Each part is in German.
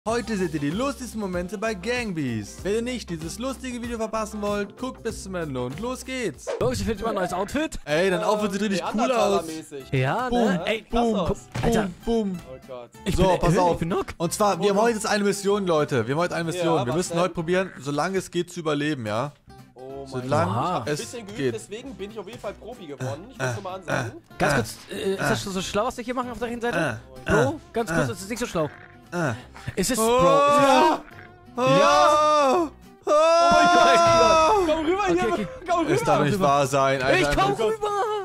Heute seht ihr die lustigsten Momente bei Gangbeasts. Wenn ihr nicht dieses lustige Video verpassen wollt, guckt bis zum Ende und los geht's. Jungs, ich finde immer ein neues Outfit. Ey, dein Outfit sieht richtig cool aus. Ja, Boom, ne? Ey, boom, guck, Alter. boom. Oh Gott. So, pass auf. Ich bin Nock. Und zwar, wir haben heute jetzt eine Mission, Leute. Wir haben heute eine Mission. Ja, wir was müssen denn? heute probieren, solange es geht, zu überleben, ja? Oh mein Solange Gott. Ein es bisschen geübt, geht. deswegen bin ich auf jeden Fall Profi geworden. Ich muss nur mal ansagen. Ganz kurz, ist das so schlau, was wir hier machen auf der Hinseite? Bro, ganz kurz, das ist nicht so schlau. Ist es, Bro? Ja! Ja! Oh mein Gott! Komm rüber Okay, hier! okay. Komm rüber! Es darf nicht wahr sein, Alter. Ich komm rüber!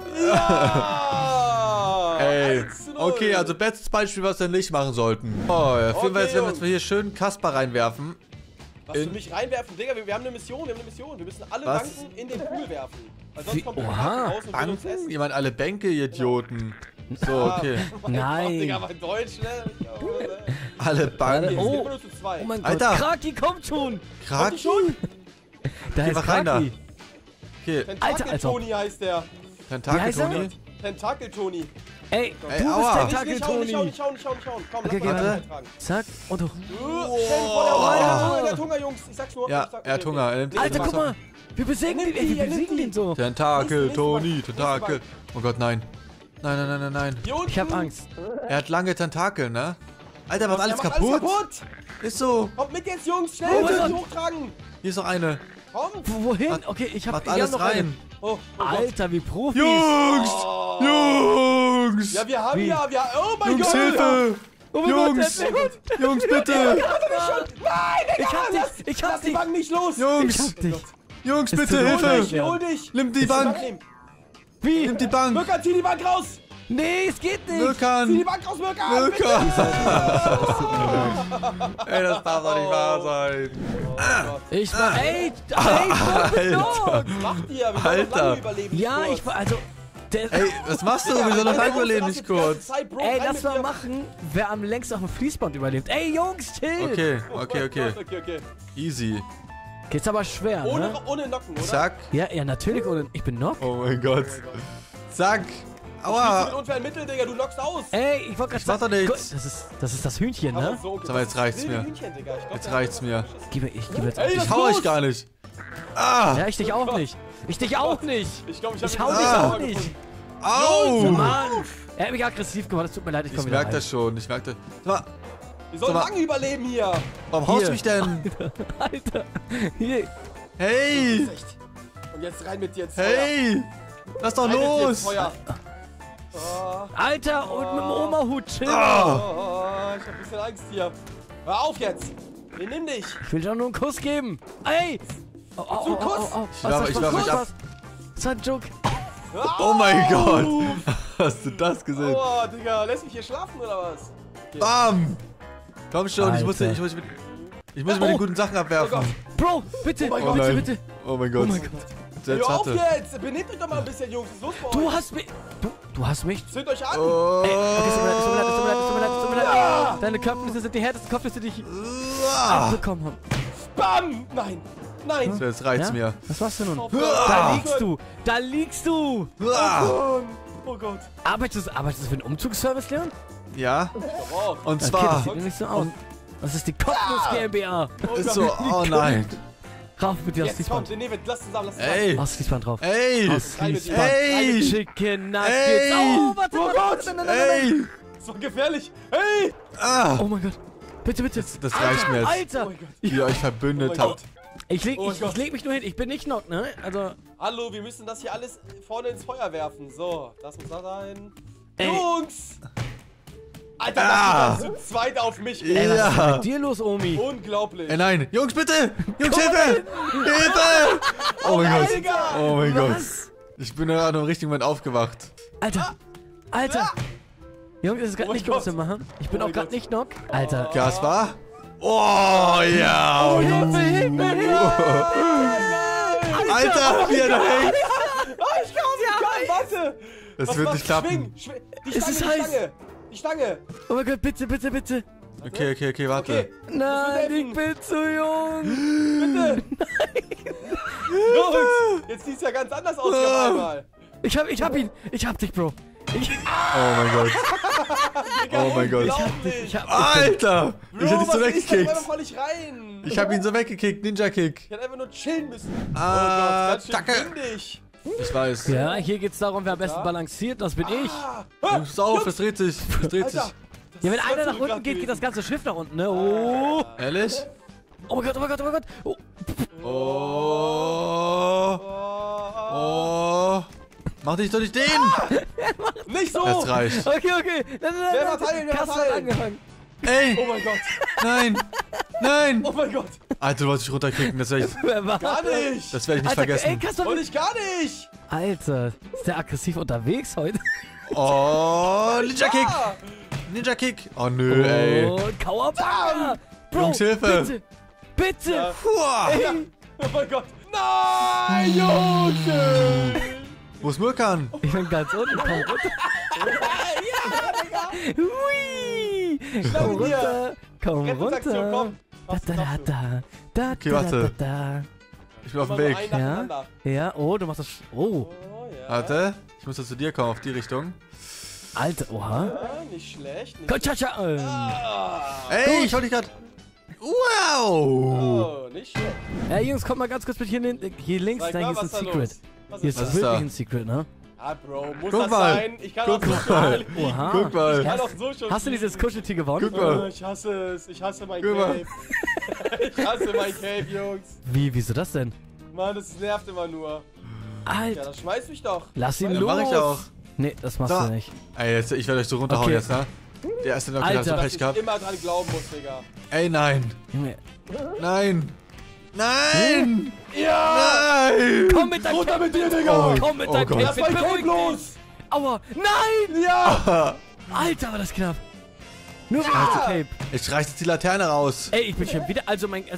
Ja! Ey, 1:0. okay, also bestes Beispiel, was wir nicht machen sollten. Oh, ja, filmen wir jetzt, wenn wir Jungs. jetzt hier schön Kasper reinwerfen. Was für mich reinwerfen? Digga, wir haben eine Mission, Wir müssen alle Was? Banken in den Pool werfen. Weil Wie- sonst kommt der Oha. Haken raus und will uns Banken? essen. Jemand alle Bänke, ihr Idioten. So, Ja, okay. mein Nein. Gott, Digga, mein Deutsch, ne? Alle Banken. Es Oh. gibt immer nur zu zwei. Oh mein Gott, Alter. Kraki kommt schon! Kraki? Da ist mach rein da. Kraki. Okay, Tentakel-Toni heißt der. Tentakel, Wie heißt er? Toni. Tentakel-Toni. Ey, Ey, du aua. bist Nicht Tentakel, schauen, Toni. nicht schauen. Komm, Okay, lass mal warte. eintragen. Zack, und hoch. Stell dir vor, der Oh. hat Hunger, Jungs. Ich sag's nur. Ja, ich sag- er hat Hunger. Er nimmt Alter, die guck mal! Wir besiegen Er den, nimmt ey, die, wir er nimmt besiegen die. den so. Tentakel, Nächste Toni, Bank. Tentakel. Oh Gott, nein. Nein. Hier unten. Ich hab Angst. Er hat lange Tentakel, ne? Alter, macht Er alles macht kaputt. kaputt. Ist so. Kommt mit jetzt, Jungs. Schnell, Oh wir mein müssen Gott. hochtragen. Hier ist noch eine. Komm. Wohin? Macht- Okay, ich hab Macht wir haben alles noch rein. Oh, Gott. Alter, wie Profis. Jungs! Oh. Jungs! Ja, wir haben Wie? oh mein Jungs, Gott. Hilfe! Oh mein Jungs! Gott, der Jungs, bitte! Ich hab dich, ich hab Lass die dich. Bank nicht los. Ich Jungs! hab dich. Jungs, Es bitte, tut mir Hol leid. dich, Hilfe! hol dich. Nimm die Willst du Bank! nehmen? Wie? Nimm die Bank! Mirkan, zieh die Bank raus. Nee, es geht nicht. Zieh die Mirkan! Bank raus, Mirkan. Mirkan! Ey, das darf doch nicht wahr sein. Ich war, ey, Bro, bin noch. Was macht ihr? Wir sollen Alter. noch lange überleben. Ja, kurz. ich war, also, der, Ey, was machst du? Wir sollen noch lange überleben, nicht kurz. ey, lass mal machen, wer am längsten auf dem Fließband überlebt. Ey, Jungs, chill. Okay. Easy. Geht's aber schwer, ne? Ohne Nocken, oder? Zack. Ja, natürlich, ohne, ich bin Nock. Oh mein Gott. Zack. Mit Aua. unfairen Mitteln, Digga, du lockst aus. Ey, ich wollte gerade Ich mach doch nichts. Das ist das Hühnchen, Aber ne? so, okay. Sag mal, jetzt reicht's Wilde mir. Hühnchen, Digga. Ich glaub, Jetzt der reicht's hat- mir. Ich gebe jetzt. Ey, Ich hau euch gar nicht. Ah. Ja, ich dich auch nicht. Ich dich auch nicht. Ich glaube, Ich hau dich Ah. auch nicht. Au. Mann. Er hat mich aggressiv gemacht, es tut mir leid, ich Ich komm wieder merk rein. das schon. Ich merk das. Sag mal, Wir sollen Sag mal. lange überleben hier. warum haust Hier. du mich denn? Alter. Hier. Hey. Echt. Und jetzt rein mit dir ins Hey. Lass doch Feuer. Rein mit dir ins los. Feuer. Oh, Alter, und mit dem Oma-Hut chill. Ah. ich hab ein bisschen Angst hier. Hör auf jetzt. Wir nehmen dich. Ich will dir nur einen Kuss geben. Ey. Oh, So, Kuss. Ich werf mich ab. Das war ein Joke. Hör Oh mein auf. Gott. Hast du das gesehen? Oh, Digga, lässt mich hier schlafen oder was? Bam. Komm schon, ich muss Alter. mit den guten Sachen abwerfen. Bro, bitte, mein Oh bitte, nein. bitte. Oh mein Gott. Oh mein Gott. Jetzt Hör auf warte. jetzt. Benehmt euch doch mal ein bisschen, Jungs. Was ist los bei euch? Du hast mich. Du hast mich. Zündet euch an. Oh. Ey, okay, es tut mir leid, es tut mir leid, es tut mir leid, es tut mir leid, es tut mir leid. Deine Kopfnüsse sind die härtesten Kopfnüsse, die ich Ah. abbekommen habe. Bam. Nein. Nein. So, jetzt reicht's Ja? mir. Was machst du nun? Oh, Da liegst du! Da liegst du! Ah. Oh Gott. Arbeitest du für einen Umzugsservice, Leon? Ja. Doch auch. Und Okay, zwar das sieht nämlich so aus. Das ist die Kopfnuss GmbH. ist so. Oh nein. Rauf mit dir aufs Jetzt kommt. Fließband. Nee, lass zusammen. Ey. Aufs Fließband drauf. Ey. Aufs Rein mit dir. Fließband. Ey. Chicken Nuggets. Ey. Oh, warte, Oh warte, Gott. warte, nein, nein, nein, nein. Ey. Das war gefährlich. Hey. Ah. Oh mein Gott. Bitte, bitte. Das reicht mir jetzt. Alter. Oh mein Gott. Wie ihr euch verbündet Oh mein habt. Ich leg, Oh mein ich Gott. leg mich nur hin. Ich bin nicht knock, ne? Also. Hallo, wir müssen das hier alles vorne ins Feuer werfen. So, das muss da rein. Ey. Jungs! Alter, Ah. das ist zu zweit auf mich. Ja. Ey, was ist denn mit dir los, Omi? Unglaublich. Ey, nein. Jungs, bitte. Jungs, Hilfe. Hilfe. Oh mein Gott. Digga. Oh mein Gott. Was? Ich bin gerade im richtigen Moment aufgewacht. Alter. Alter. Jungs, das ist gerade Oh mein nicht groß Gott. zu machen. Ich bin Oh auch mein gerade Gott. nicht knock. Alter. Kaspar? Oh ja. Oh, Hilfe, Hilfe, Hilfe. Alter, wie er da hängt. Ah, ich kann, warte. Das Was wird machst nicht du? klappen. Schwing. Die Es Stange, ist die heiß. Stange. Die Stange. Oh mein Gott, bitte, bitte, bitte. Okay, warte. Okay. Nein, helfen. ich bin zu jung. Bitte. Jungs, jetzt sieht's ja ganz anders aus hier auf einmal. Ich hab ihn. Ich hab dich, Bro. Oh mein Gott. Oh mein Gott. Alter! Ich hab dich so weggekickt. Ich rein. Ich hab ihn so weggekickt. Ninja-Kick. Ich hätte einfach nur chillen müssen. Dacke. Windig. Ich weiß. Ja, hier geht's darum, wer am besten balanciert. Das bin ich. Pass auf, es dreht sich. Es dreht sich. Alter. Ja, wenn einer nach so unten geht, gewesen. geht das ganze Schiff nach unten, ne? Oh. Ehrlich? Oh mein Gott, oh mein Gott, oh mein Gott. Oh. Oh. Oh. Mach dich doch nicht den! Nicht so! Das reicht. Okay, okay. Wer verteilen, wer Kass hat verteilen? angefangen. Ey! Oh mein Gott! Nein! Nein! Oh mein Gott! Alter, du wolltest dich runterkicken, das werde ich, Wer war Gar nicht! das werd ich nicht Alter, ey, vergessen. Kass Und ich gar nicht! Alter, ist der aggressiv unterwegs heute? Oh, Ninja-Kick! Ah, Ninja-Kick! Oh nö, ey. Oh, Kauerbacke! Bro, Jungs, Hilfe. bitte! Bitte! Ja. Huah. oh mein Gott! Nein, Jungs! Wo ist Mirkan? Ich bin ganz unten, komm runter. Hui! Komm mit dir. runter, komm Rettungsaktion, runter. komm! Okay, warte. Ich bin auf dem Weg. Ja, oh, du machst das. Oh, Oh, ja. Warte, ich muss jetzt zu dir kommen, auf die Richtung. Alter, oha. Ja, nicht schlecht. Nicht Komm, tscha. Ey, ich wollte dich gerade... Wow! Oh, nicht schlecht. Jungs, kommt mal ganz kurz mit hier links, Sag da mal, hier ist ein was da Secret. los? Was Hier ist ist Was das? ist wirklich da? ein Secret, ne? Ah, Bro, muss Guck das mal. sein? Ich kann Guck auch so mal. schon. Oha. Guck mal. Ich kann auch so schon. Hast du dieses Kuscheltier gewonnen? Guck mal. Oh, ich hasse es. Ich hasse mein Guck mal. Cape. Ich hasse mein Cape, Jungs. Wieso das denn? Mann, das nervt immer nur. Ja, Alter, dann schmeiß mich doch. lass ihn Ja, los. mach ich auch. Nee, das machst Da. du nicht. Ey, jetzt, ich werde euch so runterhauen Okay. jetzt, ne? Der erste Knock hat so Alter. Pech Dass ich gehabt. immer dran glauben muss, Digga. Ey, nein. Junge, Nein. Nein. Ja! Nein. komm mit deinem Runter Cape. mit dir, Digga! Komm mit Oh deinem Gott. Lass Cape. mein Cape Beruhig los! dich. Aua, nein! Ja! Alter, war das knapp. Nur mit dem Cape. Ich reiß jetzt die Laterne raus. Ey, ich bin schon wieder,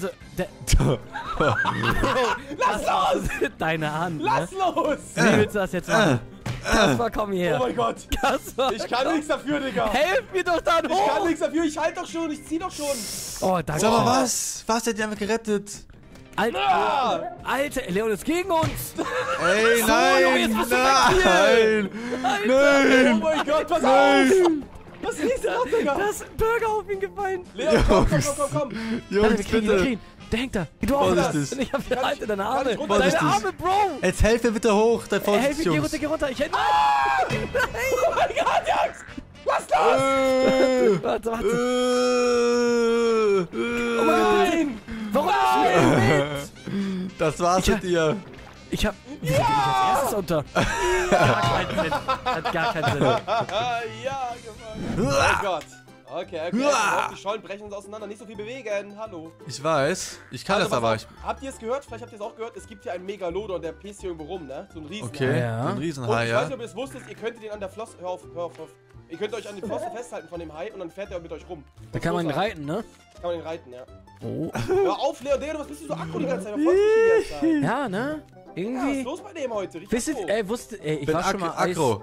Lass los! Deine Hand, Lass ne? los! Wie willst du das jetzt machen? Kaspar, komm Oh hierher. mein Gott! Kaspar, Ich kann nichts dafür, Digga! helf mir doch dann Ich kann hoch. nichts dafür, ich halt doch schon, ich zieh doch schon! Oh, danke. Sag mal, was? Was hat die einfach gerettet? Alter, Ah! Alter, Leon ist gegen uns. Ey, Junge, nein. jetzt bist du Nein. Oh Nein. mein Gott, pass auf! Nein. Was ist das, Digga? Da ist ein Burger auf ihn gefallen. Leon, komm! Warte, Jungs, wir kriegen ihn, bitte. Der hängt da. Du auch. Vorsichtig. Und ich hab hier, Kann ich- Alter, deine kann ich Arme. runter- Deine Vorsichtig. Arme, Bro. Jetzt helf mir bitte hoch, dein Helf Vorsicht, mir, geh Jungs. runter, geh runter. Ich hätte... Oh mein Gott, Jungs! Was ist los? Warte, warte. Oh Nein! Warum nicht? Das war's Ich mit dir. Ich hab... Wieso geh ich als erstes unter? Gar keinen Sinn. Hat gar keinen Sinn. Ja, gefallen. Oh Gott. Okay. Die Schollen brechen uns auseinander. Nicht so viel bewegen. Hallo. Ich weiß. Ich kann Also, das aber. pass auf. Habt ihr es gehört? Vielleicht habt ihr es auch gehört. Es gibt hier einen Megalodon, der pisst hier irgendwo rum, ne? So ein Riesen. Okay, Ja. so ein Und Riesenhai, ich weiß nicht, ja. ob ihr es wusstet, ihr könntet den an der Flosse... Hör auf. Ihr könnt euch an die Flosse festhalten von dem Hai und dann fährt er mit euch rum. Da kann man ihn reiten, ne? Kann man ihn reiten, ja. Oh. Hör auf, Leon, was bist du so aggro die ganze Zeit? Verfolgst mich die ganze Zeit. Ja, ne? Ja, was Irgendwie... ist los bei dem heute? Richtig Wisst ihr, aggro. ich Bin war schon mal aggro.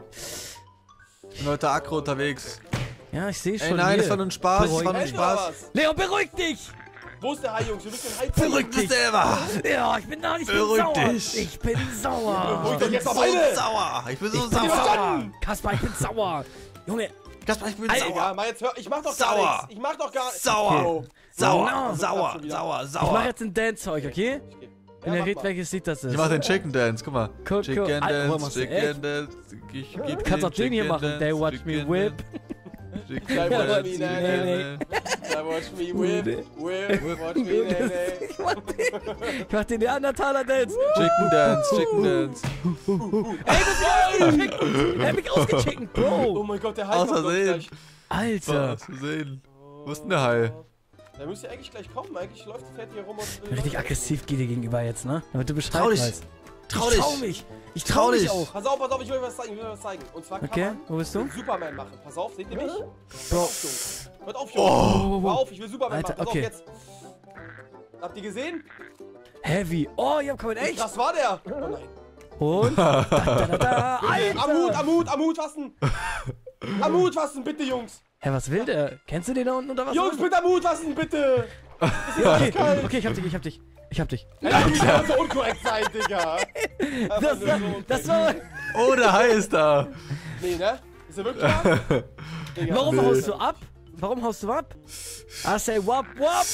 Bin heute aggro unterwegs. Ja, ich sehe schon. Ey, nein, hier. das war nur ein Spaß. Das war nur ein Kennt ihr Spaß. was? Leon, beruhig dich! Wo ist der Hai, Jungs? Wir müssen den Hai Beruhig dich selber. Ja, ich bin da, ich bin Beruhig sauer. dich. Ich bin sauer. Beruhig dich jetzt So auf eine! sauer. Ich bin so Ich bin sauer. sauer. Kaspar, ich bin sauer. Junge, Kaspar, ich bin Alter, sauer. Ja, mal jetzt hör, ich mach doch Sauer. gar nichts. Ich mach doch gar nichts. Sauer. Oh. Sauer. No. Sauer. Ich Sauer. ich Sauer. mache jetzt einen Dance-Zeug, okay? Ja, Und er mach redet, mal. welches Lied das ist. Ich mach den Chicken Dance, guck mal. Guck, Chicken Alter, warum Dance, machst du Chicken echt? Dance. Du kannst auch den hier machen. They watch me whip. Chicken They watch Dance, me, Chicken nay, Dance. Da watch me whip, watch me, nee. Ich mach den Neandertaler Dance. Chicken Dance, Chicken Dance. Ey, du hast mich ausgechickt. Er hat mich ausgechickt, Oh Bro. mein Gott, der Hai Aus kommt doch Versehen. gleich. Alter. Was zu sehen. Wo ist denn der Hai? Der müsste eigentlich gleich kommen. Eigentlich fährt hier rum und... Richtig aggressiv geht dir gegenüber jetzt, ne? Damit du Bescheid Trau dich. weißt. Trau Ich dich. trau mich. Ich Trau trau mich dich. auch. Pass auf, ich will was zeigen, Und zwar kann Okay, man wo bist du? einen Superman machen. Pass auf, seht ihr mich? Bro. Hört auf, Jungs. Oh. Hör auf, ich will Superman Alter, machen. Pass okay. auf jetzt. Habt ihr gesehen? Heavy. Oh, ich hab kommen Wie echt. krass war der? Oh nein. Und? Da. Alter. Amut, was denn? Amut, was denn, bitte, Jungs? Hä, was will der? Kennst du den da unten oder was? Jungs, bitte Amut, was denn, bitte? Okay, okay, ich hab dich, ich hab dich. Ich hab dich. Ey, wie kann so unkorrekt sein, Digga? Das war... Oh, der Hai ist da. Nee, ne? Ist er wirklich da? Digga. Warum haust du ab? Warum haust du ab? I say wap wap.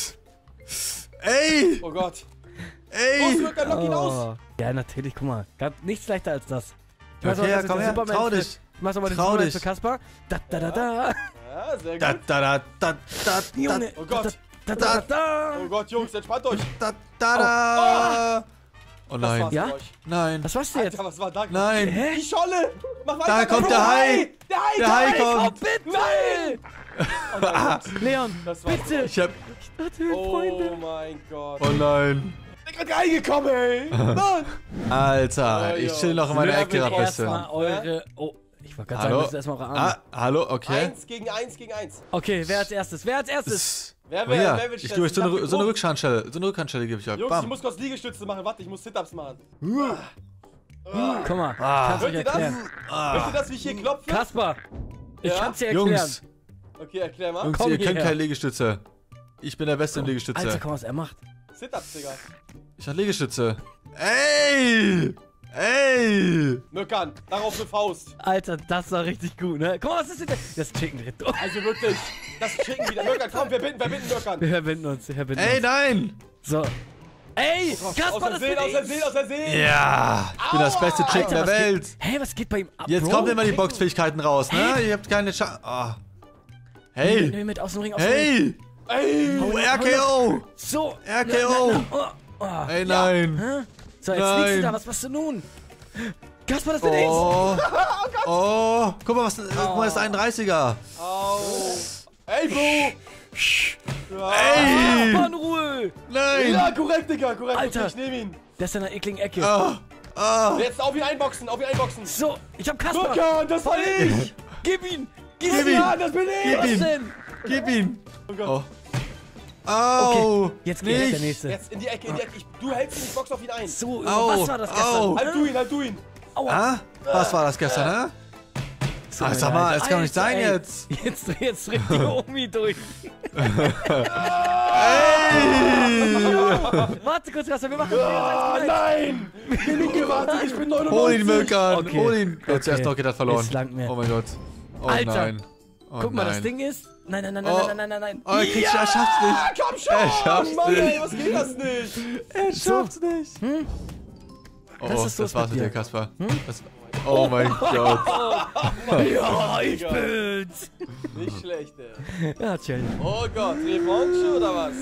Ey! Oh Gott. Ey! Los, Mirkan, lock ihn aus. Ja, natürlich, guck mal. Nichts leichter als das. Ich Okay, ja, komm her, trau dich. Ich mach's nochmal den Trau Superman dich. für Kaspar. Da, da, da, da. Ja, sehr Da, gut. da, da, da, da, Junge. Oh Gott. Da, da, da, da. Oh Gott, Jungs, entspannt euch. da, da, da. Oh Das nein. war's Ja? für euch. Nein. Was war's denn jetzt? Alter, was war da? Nein. Hä? Die Scholle. Mach weiter. Da kommt der Hai. Der Hai. Der Hai Oh, kommt. bitte! Oh mein Gott. Leon, Das war's. bitte! Ich hab... Oh Freunde. mein Gott. Oh nein. Ich bin gerade reingekommen, ey. Mann. Alter, ich chill noch in meiner Wer Ecke will gerade ein bisschen. Erstmal eure... Oh, ich wollte gerade sagen, Hallo? das ist erstmal eure Arme. Ah, hallo, okay. 1 gegen 1 gegen 1. Okay, wer als erstes? Wer als erstes? Wer Oh will, ja, wer will ich gebe euch so eine Rückschlag? Rückhandstelle. So eine Rückhandstelle gebe ich euch. Jungs, ich Bam. muss kurz Liegestütze machen. Warte, ich muss Sit-Ups machen. Guck mal, Ah. kannst du Hört dich ihr das? erklären. Hört ihr das, wie ich hier klopfe? Kaspar, ich Ja? kann's dir erklären. Jungs, Okay, erklär mal. Jungs, Komm ihr könnt hierher. keine Liegestütze. Ich bin der Beste in Liegestütze. Alter, komm, was er macht. Sit-Ups, Digga. Ich hab Liegestütze. Ey! Ey! Mirkan, darauf eine Faust. Alter, das war richtig gut, ne? Guck mal, was ist denn das Chicken Ritto? Also wirklich, das Chicken wieder. Mirkan, komm, wir binden Mirkan. Wir verbinden uns, wir verbinden Ey, uns. nein! So. Ey, Aus Kaspar, das bin Versehen, aus ich! Versehen, aus Versehen. Ja! Ich bin das beste Chicken Alter, der was Welt! geht- Hey, was geht bei ihm ab, Jetzt Bro? kommt immer die Boxfähigkeiten raus, ne? Ihr habt keine Chance. Ah. Nee, Hey! mit aus dem Ring, aus dem Ring. Hey! Ey, Oh, RKO! So. RKO! Oh, oh. Ey, nein! Hä? So, jetzt Nein. liegst du da, was machst du nun? Kaspar, das bin ich! Oh! Oh! Guck mal, guck mal, das ist ein 31er! au. Ey, Bro. Ja. Ey! Mann, Ruhe! Nein! Ja, korrekt, Digga, korrekt. Alter. Ich nehme ihn. Der ist in einer ekligen Ecke. Ah! Ah! Jetzt auf ihn einboxen, auf ihn einboxen. So, ich hab Kaspar! Mirkan, das war ich. Gib ihn! Gib ihn! Ja, das bin ich. Gib Was ihn! denn? Gib ihn! Oh Gott. Oh! Au! Okay, jetzt geht der Nicht! nächste. Jetzt in die Ecke, in die Ecke. Du hältst ihn, ich box auf ihn ein. So, Au, was war das gestern? au. Halt du ihn. Aua. Ah? Was war das gestern, hä? So, Ah, sag mal, Alter. das kann doch nicht sein Alter, ey. jetzt! Jetzt dreht die Omi durch. Warte kurz, Kaspar, wir machen Ah, nein. Genug gewartet, ich bin 99. Hol ihn, Mirkan! Okay. Hol ihn! Okay. Jetzt erst Docket hat verloren. Jetzt langt mir. Oh mein Gott. Oh Alter. nein. Oh Guck mal, nein. das Ding ist... Nein, nein, nein, Oh. nein, nein, nein, nein, Oh, er nein. kriegt's, er schafft's nicht! Ah, komm schon. Er schafft's Mann, ey, nicht. was geht das nicht? Er schafft's nicht! Oh, Das ist so das war's mit mit dir. dir, Kaspar. Das, oh mein Gott. Ja, ich bin's. Nicht schlecht, ey. Ja, chill. Oh Gott, Revanche oder was?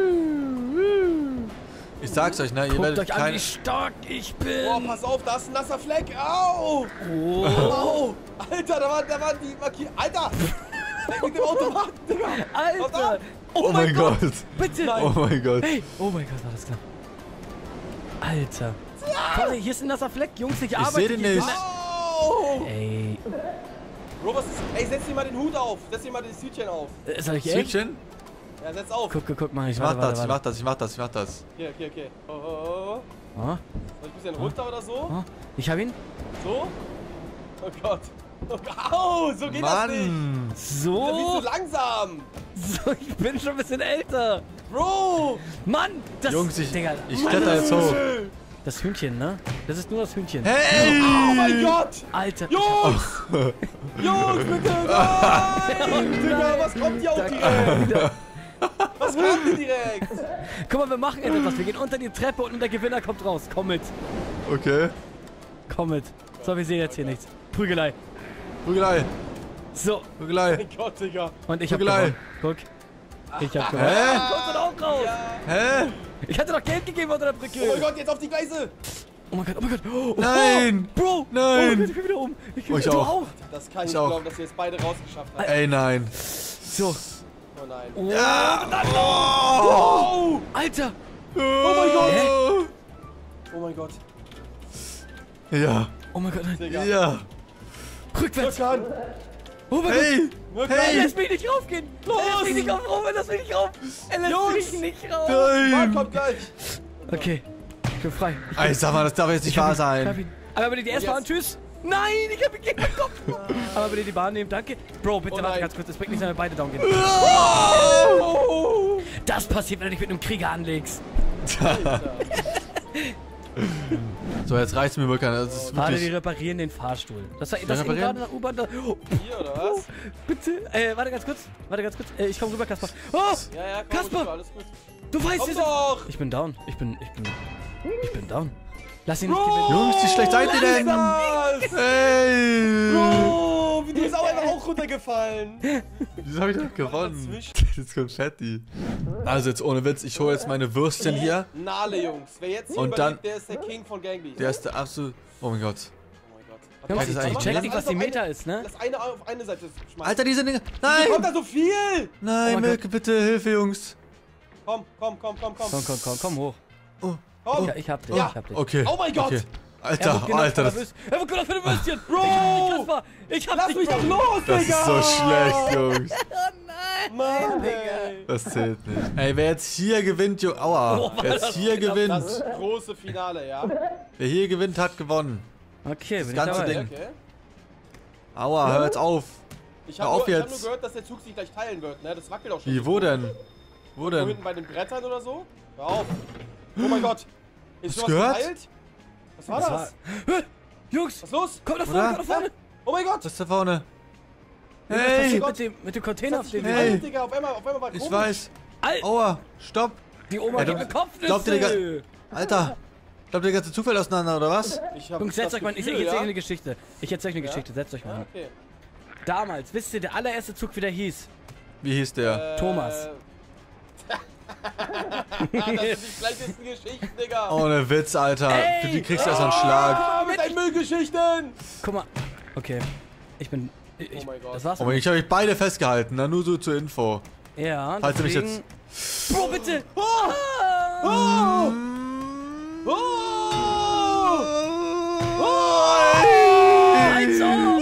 Ich sag's euch, ne? Ihr Guckt werdet euch an, keine... wie stark ich Oh, bin. pass auf, da ist ein nasser Fleck. Au. Oh. Au. Alter, da waren die markiert. Alter. Weg mit dem Automaten, Digga. Alter. Oh mein Gott. Bitte. Nein. Oh mein Gott. Hey. Oh mein Gott, war das knapp. Alter. Komm, hier ist ein nasser Fleck. Jungs, ich arbeite seh den hier. nicht. Au. Ey. Bro, was ist... Ey, setz dir mal den Hut auf. Setz dir mal das Hütchen auf. Soll ich echt? Südchen? Ja, setz auf. Guck mal, Ich mach das, ich mach das, ich mach das, ich mach das. Okay. Oh. Oh. Soll ich ein bisschen runter oder so? Oh. Ich hab ihn. So? Oh Gott. Au, so geht das nicht. Mann! Du bist so So. langsam. So, ich bin schon ein bisschen älter. Bro. Mann, das... Jungs, Digga, ich kletter jetzt hoch. das Hühnchen, ne? Das ist nur das Hühnchen. Hey! Oh mein Gott. Alter. Jungs. Jungs, bitte. Nein. Digga, was kommt hier auch direkt? Was kommt hier direkt? Guck mal, wir machen etwas. Wir gehen unter die Treppe und der Gewinner kommt raus. Komm mit. Okay. Komm mit. So, wir sehen jetzt hier nichts. Prügelei. Prügelei, So, Prügelei. Mein Gott, Digga. und ich hab Prügelei. gewonnen. Guck. Ich hab gewonnen. Hä? Kommt dann auch raus. Hä? Ich hatte doch Geld gegeben unter der Brücke. Oh mein Gott, jetzt auf die Gleise. Oh mein Gott, oh mein Gott. Oh, Nein! Bro. Oh Nein. mein Gott, ich bin wieder oben. Ich du auch. Das kann ich Ich nicht auch. glauben, dass wir jetzt beide rausgeschafft haben. Ey, nein. So. Oh nein. Oh, Oh! Alter. Oh mein Gott. Oh mein Gott. Ja, Oh mein Gott, nein. Digga. ja. Rückwärts. Mirkan. Oh mein Hey! Gott. Hey! Lass mich nicht raufgehen. Lass mich nicht rauf, lass mich nicht rauf. Er lässt Jungs. mich nicht rauf. Mann, Nein! kommt gleich. Okay. Ich bin frei. Ey, sag mal, das darf jetzt nicht wahr Ich hab sein. ihn. Aber bitte die S-Bahn, tschüss. Nein, ich hab ihn gegen den Kopf. Aber bitte die Bahn nehmen, danke. Bro, bitte Oh warte nein. ganz kurz. Das bringt nichts, wenn wir beide down gehen. Oh! Das passiert, wenn du dich mit einem Krieger anlegst. So, jetzt reicht's mir wirklich. Das ist Warte, wir wirklich... reparieren den Fahrstuhl. Das eben gerade in der U-Bahn da. Oh, Hier, oder was? bitte. Warte ganz kurz. Ich komm rüber, Kaspar. Oh, Ja, komm, Kaspar! alles gut. du weißt Komm es. doch! Ich bin down. Ich bin down. Lass ihn nicht gewinnen. Jungs, wie schlecht seid ihr denn? Was? Ey! Bro, wie du bist auch einfach auch runtergefallen. Wieso hab ich doch gewonnen? dazwischen? Jetzt kommt Fatty. Also jetzt ohne Witz, ich hole jetzt meine Würstchen hier. Nale, Jungs. Wer jetzt hier Und dann- überlebt, der ist der King von Gangbeasts. Der ist der absolut... Oh mein Gott. Oh mein Gott. Jungs, das eigentlich ich check lass nicht, was die Meter ist, ne? Lass eine auf eine Seite schmeißen. Alter, diese Dinge... Wie kommt Nein! da so viel? Nein, mein Milke, bitte, Hilfe, Jungs. Komm. Komm hoch. Komm. Ja, ich hab dich, Ja. ich hab dich. Okay. Oh mein Gott. Okay. Alter, Alter, das Er wird genau für die Würstchen. Bro. Ich hab Lass dich, mich Bro. doch los, das Digga. ist so schlecht, Jungs. Mann, ey. Das zählt nicht. Ey, wer jetzt hier gewinnt, Jungs... Aua. Wer jetzt hier gewinnt... Das große Finale, ja? Wer hier gewinnt, hat gewonnen. Okay, bin ich ganze dabei. Ding. Okay. Aua, hör jetzt auf. Ich Hör habe auf nur, jetzt. hab nur gehört, dass der Zug sich gleich teilen wird, ne? Das wackelt auch schon. Wie, wo denn? Wo Wo denn? hinten bei den Brettern oder so? Hör auf. Oh mein Gott. Ist Hast schon du was gehört? geteilt? Was war Das das? Jungs, Was ist los? komm nach Oder? vorne, komm nach vorne. Oh mein Gott. Was ist da vorne? Was Hey! passiert mit dem Container, auf dem wir Hey. Hey. Digga, auf einmal war Ich komisch. weiß. Alter, Aua, stopp. die Oma Ja, gibt du- mir Kopfnüsse. glaubt ihr, Digga- Alter. Glaubt ihr, der ganze Zufall auseinander, oder was? Ich hab Jungs, setzt das euch mal, ich Gefühl, erzähle ja? eine Geschichte. Ich erzähle eine Geschichte, setzt euch mal hin. Okay. Damals, wisst ihr, der allererste Zug, wie der hieß? Wie hieß der? Thomas. Das sind die schlechtesten Geschichten, Digga. Ohne Witz, Alter. Ey. Für die kriegst du erst einen Schlag. Ah, mit deinen Müllgeschichten. Guck mal. Okay. Ich bin... Oh mein Gott. Das war's. Oh mein, ich habe euch beide festgehalten, na nur so zur Info. Ja, Falls ihr mich deswegen... Bro, bitte! Oh! Ah! Oh! Oh! Eins auf!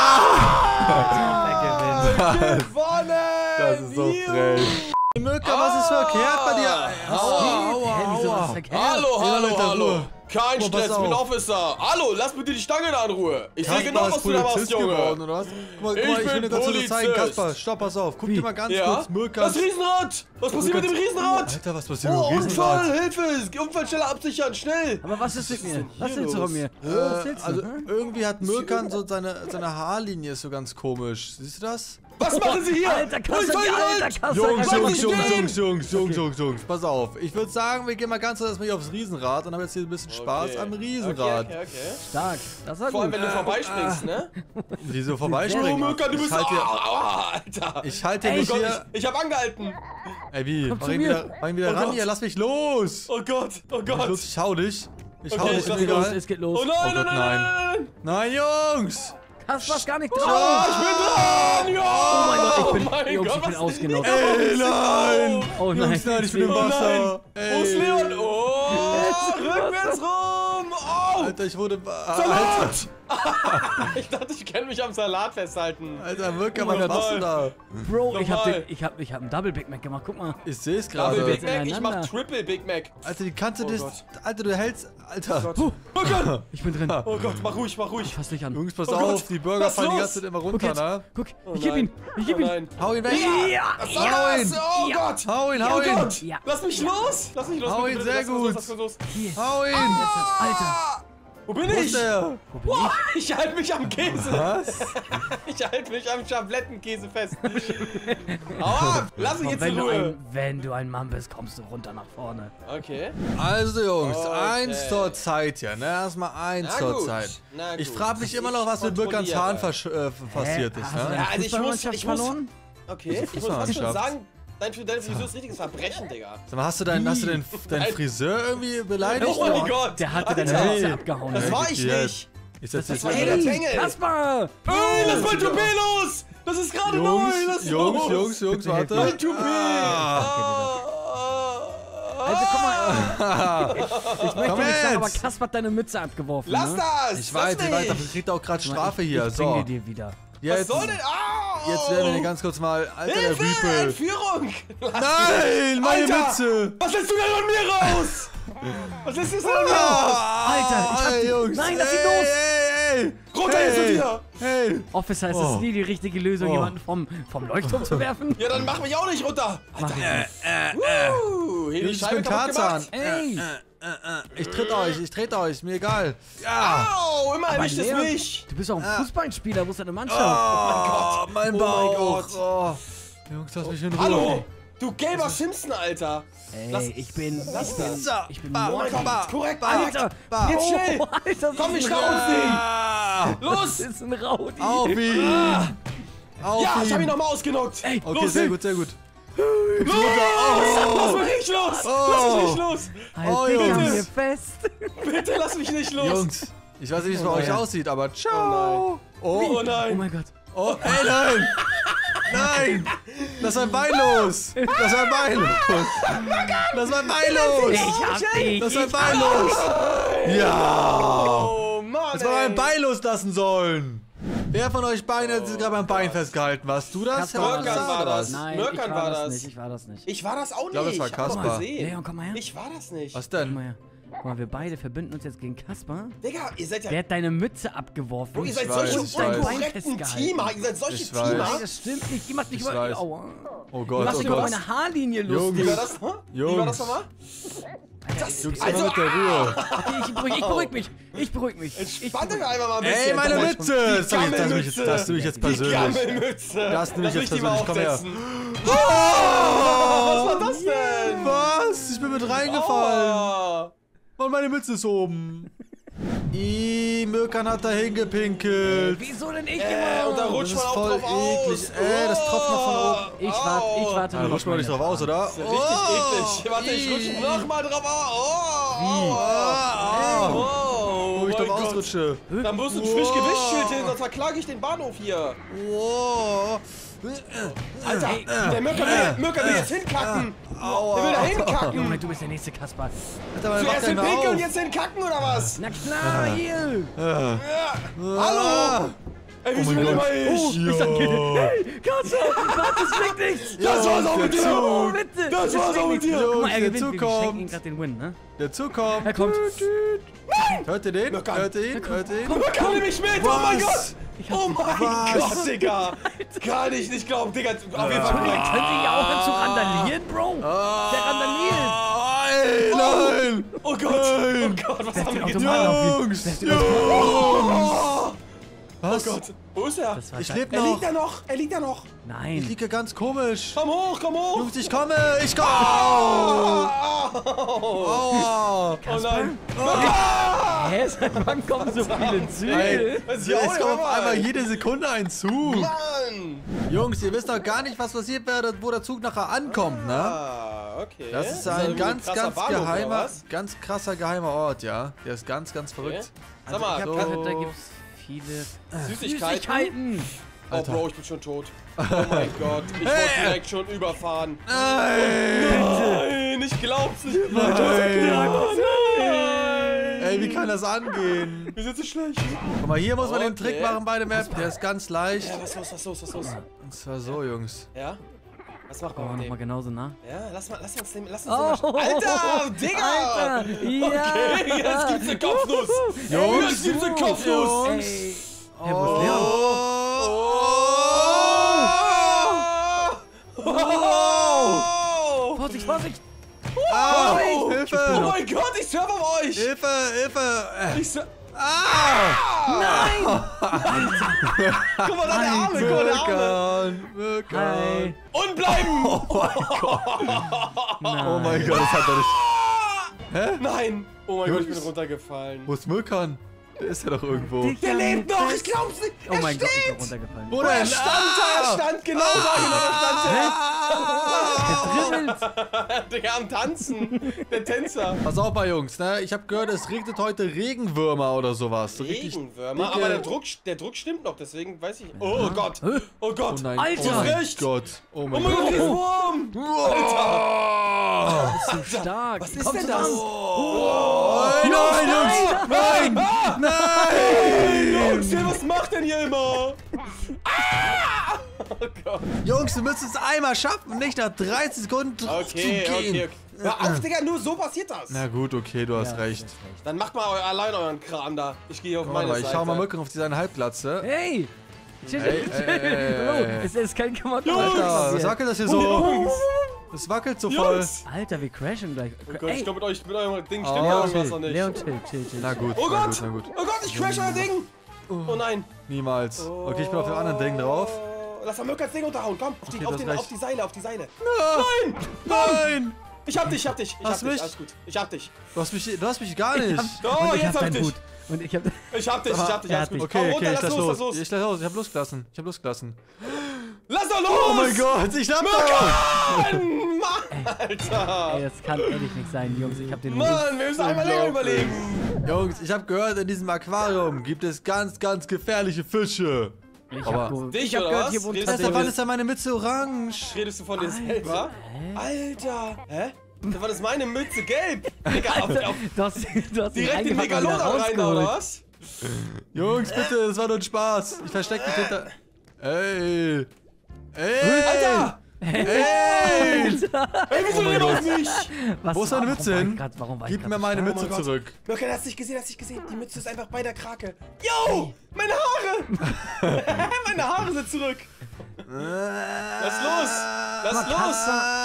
Gewonnen! Das ist so frech. Mirka, was ist verkehrt bei dir? Hä, wieso was verkehrt? Hallo, hallo, Alter, hallo. Ruhe. Kein Ruhe, pass Stress, ich bin auf. Officer. Hallo, lass bitte die Stange da in Ruhe. Ich sehe Kaspar genau, ist was du da machst, Polizist geworden, Junge. oder was? Guck mal, Ich ich will bin dir dazu nur zeigen. Polizist. Kaspar, stopp, pass auf. Guck dir mal ganz Ja? kurz Mirka. Das Riesenrad! Was passiert mit dem Riesenrad? Alter, was passiert Oh, mit dem Unfall! Riesenrad? Hilfe! Unfallstelle absichern, schnell! Aber was ist mit mir? Was hier willst du los? von mir? Was willst du? Also irgendwie hat Mirkan so seine Haarlinie ist so ganz komisch. Siehst du das? Was machen Sie hier? Alter, Kasse, Polizeigewalt! alter Kasse. Jungs, bleib Jungs, nicht Jungs, stehen! Jungs, pass auf. Ich würde sagen, wir gehen mal ganz erstmal hier aufs Riesenrad und haben jetzt hier ein bisschen Spaß am Riesenrad. Okay. Stark. Das war Vor allem, gut. wenn du vorbeispringst, ne? Wieso Oh, vorbeispringen? Mirka, du bist... Ich halte hier, Aua, Alter! ich halte hier Ey, nicht Gott, hier. ich hab angehalten! Ey, wie? Komm zu Mach ihn mir. wieder Oh ran Gott. hier, lass mich los! Oh Gott, oh Gott! Los, ich hau dich. Ich hau Okay, dich, ich lass ist mir los, egal. Es geht los. Oh nein, Oh Gott, nein, nein, nein, nein! Nein, Jungs! Kaspar ist gar nicht Oh, drauf. ich bin dran! Ja! Oh mein Gott, ich bin, mein Jungs, Gott, ich bin was ausgenockt. Ey, nein! Oh nein. Jungs, nein, ich bin im Oh nein! Wasser! Wo ist Leon? Oh! Rückwärts rum! Oh! Alter, ich wurde... Alter, Salat! Ich dachte, ich kann mich am Salat festhalten. Alter, Mirka, Oh mein was Gott, machst du da? Bro, ich Normal. hab einen Double Big Mac gemacht. Guck mal. Ich seh's Double gerade. Big Mac, ich ineinander. mach Triple Big Mac. Alter, die kannst du Oh das... Gott. Alter, du hältst... Alter. Oh Gott! Ich bin drin. Oh Gott, mach ruhig, mach ruhig. Fass dich an. Jungs, pass Oh auf, Gott, die Burger was fallen die los? ganze Zeit immer Guck runter, jetzt. ne? Guck, Oh ich geb nein. ihn. Ich geb Oh ihn. nein. Hau ihn weg! Ja. Was soll Hau das? ihn. Oh Ja. Gott! Hau ihn, Ja, hau oh ihn! Gott. Ja. Lass mich los! Lass mich los! Hau bitte, ihn, bitte, sehr lass mich gut. los, lass mich los. Hier. Hau ihn! Alter. Wo bin Wo ich? ist der? Wo bin Oh, ich halte mich am Käse. Was? Ich halte mich am Schablettenkäse fest. Hau ab! Lass mich ich? jetzt in Ruhe. Wenn du ein Mann bist, kommst du runter nach vorne. Okay. Also Jungs, Okay. eins zur Zeit hier, ne? Erstmal eins Na zur gut, Zeit. na Ich gut. frage mich immer noch, was mit Mirkans kontrolliere. Haaren passiert ist, Hast du ne? deine Ja, also ich muss- Fußballmannschaft ich muss- verloren? Okay, Wieso ich muss fast schon Fußballmannschaft? sagen, deine Frisur ist richtiges Verbrechen, Digga. Sag mal, hast du deinen Friseur irgendwie beleidigt? Oh mein oder? Gott! Der hatte deine Alter, Mütze abgehauen. Das ey. war ich Ja. nicht! Ich setz Das dich war hin. der Tengel! Kaspar! Hey, lass mein Toupet los! Das ist gerade neu! Lass Jungs, warte. Mein Toupet! Ah. Also guck mal. Ich möchte Komm nicht sagen, aber jetzt. Kaspar hat deine Mütze abgeworfen. Lass ne? das! Ich weiß, nicht. dafür kriegt er auch gerade Strafe hier. Ich bring So, die dir wieder. Was jetzt, soll denn? Ah! jetzt werden wir hier ganz kurz mal... Alter, der Hilfe! Rüpel. Entführung! Lass Nein, meine Alter! Mütze! Was lässt du denn an mir raus? Was lässt du denn an mir raus? Alter, ich hab Ey, die- Jungs. Nein, lass ihn Ey, los! Ey, Runter jetzt mit dir! Hey! Officer, ist Oh. es nie die richtige Lösung, Oh. jemanden vom Leuchtturm zu werfen? Ja, dann mach mich auch nicht runter! Mach ich nicht. Hier die Ich Scheibe bin kaputt Tarzan. gemacht. Ey! Ich trete euch, mir egal. Ja. Au, immer erwischt es Leon, mich. Du bist auch ein Fußballspieler, wo ist deine Mannschaft? Oh, mein Oh Bauch. mein Gott. Oh. Jungs, lass mich in Ruhe. Hallo. Du gelber Simpson, Alter. Ey, ich bin Oh mein Gott, korrekt, Alter. Jetzt schnell. Oh, Alter, Komm, wir das schlagen uns den. Los. Das ist ein Raudi. Auf ihn. Auf Ja, ich hab ihn ihn. nochmal ausgenockt. Ey, Okay, los, sehr gut, sehr gut. Los. Lass mich nicht los. Lass mich nicht los. Oh, Halt dich an Jungs. mir fest. Bitte lass mich nicht los. Jungs, ich weiß nicht, wie es bei euch aussieht, aber Oh ciao. Oh Oh nein. mein Gott. Oh, ey, nein! Nein! Lass mein Bein los! Lass mein Bein los! Lass mein Bein los! Ich hab dich. Lass mein Bein los! Ja! Oh Mann, Lass mal mein Bein loslassen sollen! Wer von euch beiden hat sich gerade beim Bein festgehalten? Warst du das? Kaspar Herr Mörkern war oder das. was? Nein, Mörkern ich war war das das. nicht. Ich war das nicht. Ich war das auch nicht. glaube, das war Ich hab das Kaspar. gesehen. Leon, komm mal her. Ich war das nicht. Was Guck denn? mal her. Guck mal, wir beide verbünden uns jetzt gegen Kaspar. Digga, ihr seid ja... Der hat deine Mütze abgeworfen. Bro, ihr seid weiß, solche ich weiß. unkorrekten Teamer. Ihr seid solche Ich weiß. Teamer. Nein, das stimmt nicht. Die macht nicht Ich über... weiß. Aua. Oh Die Gott, macht oh sich über Gott. meine Haarlinie Jungs. lustig. Wie war das? Hä? Wie war das Jungs. nochmal? Das, Jungs, also, immer mit der Ruhe. Okay, ich beruhig mich. Ich beruhig mich. Entspannt euch einfach mal ein bisschen. Ey, meine Damit- Mütze! Das hast du mich jetzt Die persönlich. Gammelmütze. Das nehme ich Lass jetzt mich die mal persönlich. Komm her. aufsetzen. Was war das denn? Was? Ich bin mit reingefallen. Oh. Und meine Mütze ist oben. Mirkan hat da hingepinkelt. Wieso denn ich Und immer? da Das rutscht ist man auch voll drauf aus. eklig. Das tropft noch von oben. Ich warte Da nur rutscht auf man nicht meine drauf aus, oder? Das ist richtig eklig. Warte, ich rutsche nochmal drauf aus. Oh. Wo ich mein drauf Gott. ausrutsche. Da muss ein Frischgewichtsschild hin, sonst verklage ich den Bahnhof hier. Wow. Alter, der Mirka will jetzt hinkacken. Der will da hinkacken. Junge, du bist der nächste Kaspar. Alter, meine Zuerst macht den nicht mehr Pinkel und auf. jetzt den Kacken oder was? Na klar, hier. Ja. Hallo. Ey, wie sind wir immer ich? Kaspar, warte, es schmeckt nichts. Das war's auch mit dir. Oh, bitte. Das war's auch mit dir. Guck mal, er der gewinnt. Wir schenken ihm zukommt. gerade den Win, ne? Der zukommt. Er kommt. Hört ihr den? Mirkan. Hört ihr ihn? Hört ihr ihn? Mirka nimm mich mit. Oh mein Gott. Was? Oh mein Gott, Digga. Kann ich nicht glauben, Digga. Auf jeden Fall Entschuldigung, können Sie ja aufhören zu randalieren, Bro? Der randaliert. Nein! Oh Gott. Oh Gott, was haben wir getan? Automat auf ihn. Jungs! Oh Was? Gott. Wo ist er? Das war Ich scheiße. lebe Er noch. liegt da noch. Er liegt da noch. Ich Nein. liege ganz komisch. Komm hoch, komm hoch. Jungs, ich komme! Ich komme! Aua! Oh nein. Hä, seit wann kommen so viele Züge? Ey, Das ist ja auch es kommt auf normal. einmal jede Sekunde ein Zug. Mann. Jungs, ihr wisst doch gar nicht, was passiert wäre, wo der Zug nachher ankommt, ne? Ah, okay. Das ist ein ein ganz, krasser ganz Bahnhof, oder geheimer, was? ganz krasser geheimer Ort, ja. Der ist ganz, ganz verrückt. Sag mal, Ich hab so- gehört, da gibt's viele Süßigkeiten. Süßigkeiten. Oh Bro, ich bin schon tot. Oh mein Gott, ich wurde direkt schon überfahren. Nein! Nein, ich glaub's nicht. Ey, wie kann das angehen? Wir sind so schlecht. Guck mal, hier muss man den Okay. Trick machen bei der Map. Der ist ganz leicht. Ja, was los? Und zwar so, Jungs. Ja? Was macht Oh, man mit nochmal dem? genauso nah. Ja, lass uns den Oh, mal... Alter, Digga! Alter, ja. Okay, jetzt gibt's eine Kopfnuss. Jungs, Jetzt gibt's eine Kopfnuss. Ey. Hey, wo ist Leon? Oh! Vorsicht, Vorsicht. Ah, Oh Hilfe! mein Gott, ich surfe auf euch! Hilfe, Hilfe! Ich surfe... Nein. Guck mal da, der Arme, guck mal, der Arme! Mirkan! Hi. Und bleiben! Oh mein Gott, das hat er nicht. Hä? Nein! Oh mein Gott, ich bin Jungs. runtergefallen. Wo ist Mirkan? Der ist ja doch irgendwo. Der lebt noch, ich glaub's nicht! Oh mein Gott, ich steht! bin runtergefallen. Wo Er denn? stand da, er stand genau da, Dribbelt. genau, Digga, am Tanzen. Der Tänzer. Pass auf mal, Jungs, ne? Ich habe gehört, es regnet heute Regenwürmer oder sowas. So richtig Regenwürmer, dicke- aber der Druck stimmt noch, deswegen weiß ich... Oh Gott, oh Gott. Oh nein, Alter. oh mein Recht. Gott. Oh Oh mein mein Gott, Gott. Riesenwurm! Bist du stark. Was ist denn das? Nein, Jungs! Nein! Nein! Jungs, ey, was macht denn hier immer? Oh Gott. Jungs, wir müssen es einmal schaffen, nicht nach 30 Sekunden zu Okay, gehen. okay. Hör auf, Digga, nur so passiert das. Na gut, okay, du hast recht. Dann macht mal allein euren Kram da. Ich gehe auf Warte meine mal, ich Seite. schau mal Mücken auf seine Halbglatze. Hey. Chill, Ey, chill. ey, ey, Hallo, ey. es ist kein Kameraden. Alter, was sagt ihr das hier so? Jungs. Es wackelt so voll. Jungs! Alter, wir crashen gleich. Oh Gott, ich glaube mit eurem Ding Oh, stimmt ja irgendwas chill. noch nicht. Leon, chill. Na gut, Oh na Gott! gut, na gut. Oh Gott, ich crash euer Ding! Oh nein. Niemals. Okay, ich bin auf dem anderen Ding drauf. Lass mal Mirka das Ding unterhauen, komm. Okay, du hast recht. Auf die Seile. Nein! Nein! Ich hab dich. Hast du mich? Alles gut. Ich hab dich. Du hast mich gar nicht. Oh, ich jetzt hab hab ich deinen dich. Hut. Und ich hab... Ich hab dich, alles gut. Okay, Komm runter, ich lass los. los. Ich lass los. Ich hab losgelassen. Lass doch los! Oh mein Gott, ich hab doch! Mann, Alter! Ey, das kann ehrlich nicht sein, Jungs. Ich hab den Hut. Mann, wir müssen einmal länger überlegen. Jungs, ich hab gehört, in diesem Aquarium gibt es ganz, ganz gefährliche Fische. Dich oder was? hier wohnt Redest du Deshalb von wann ist da meine Mütze orange? Redest du von dir selber? Alter! Hä? Da war das meine Mütze gelb. Digga, Du hast direkt den Megalodon rein, oder was? Jungs, bitte, das war nur ein Spaß. Ich versteck mich hinter... Ey! Alter! Ey! Ey, wieso denn auf mich? Wo ist deine Mütze hin? Gib mir meine Mütze Gott. zurück. Mirka, hast dich gesehen, Die Mütze ist einfach bei der Krake. Yo! Meine Haare! Meine Haare sind zurück. Lass los! Lass los!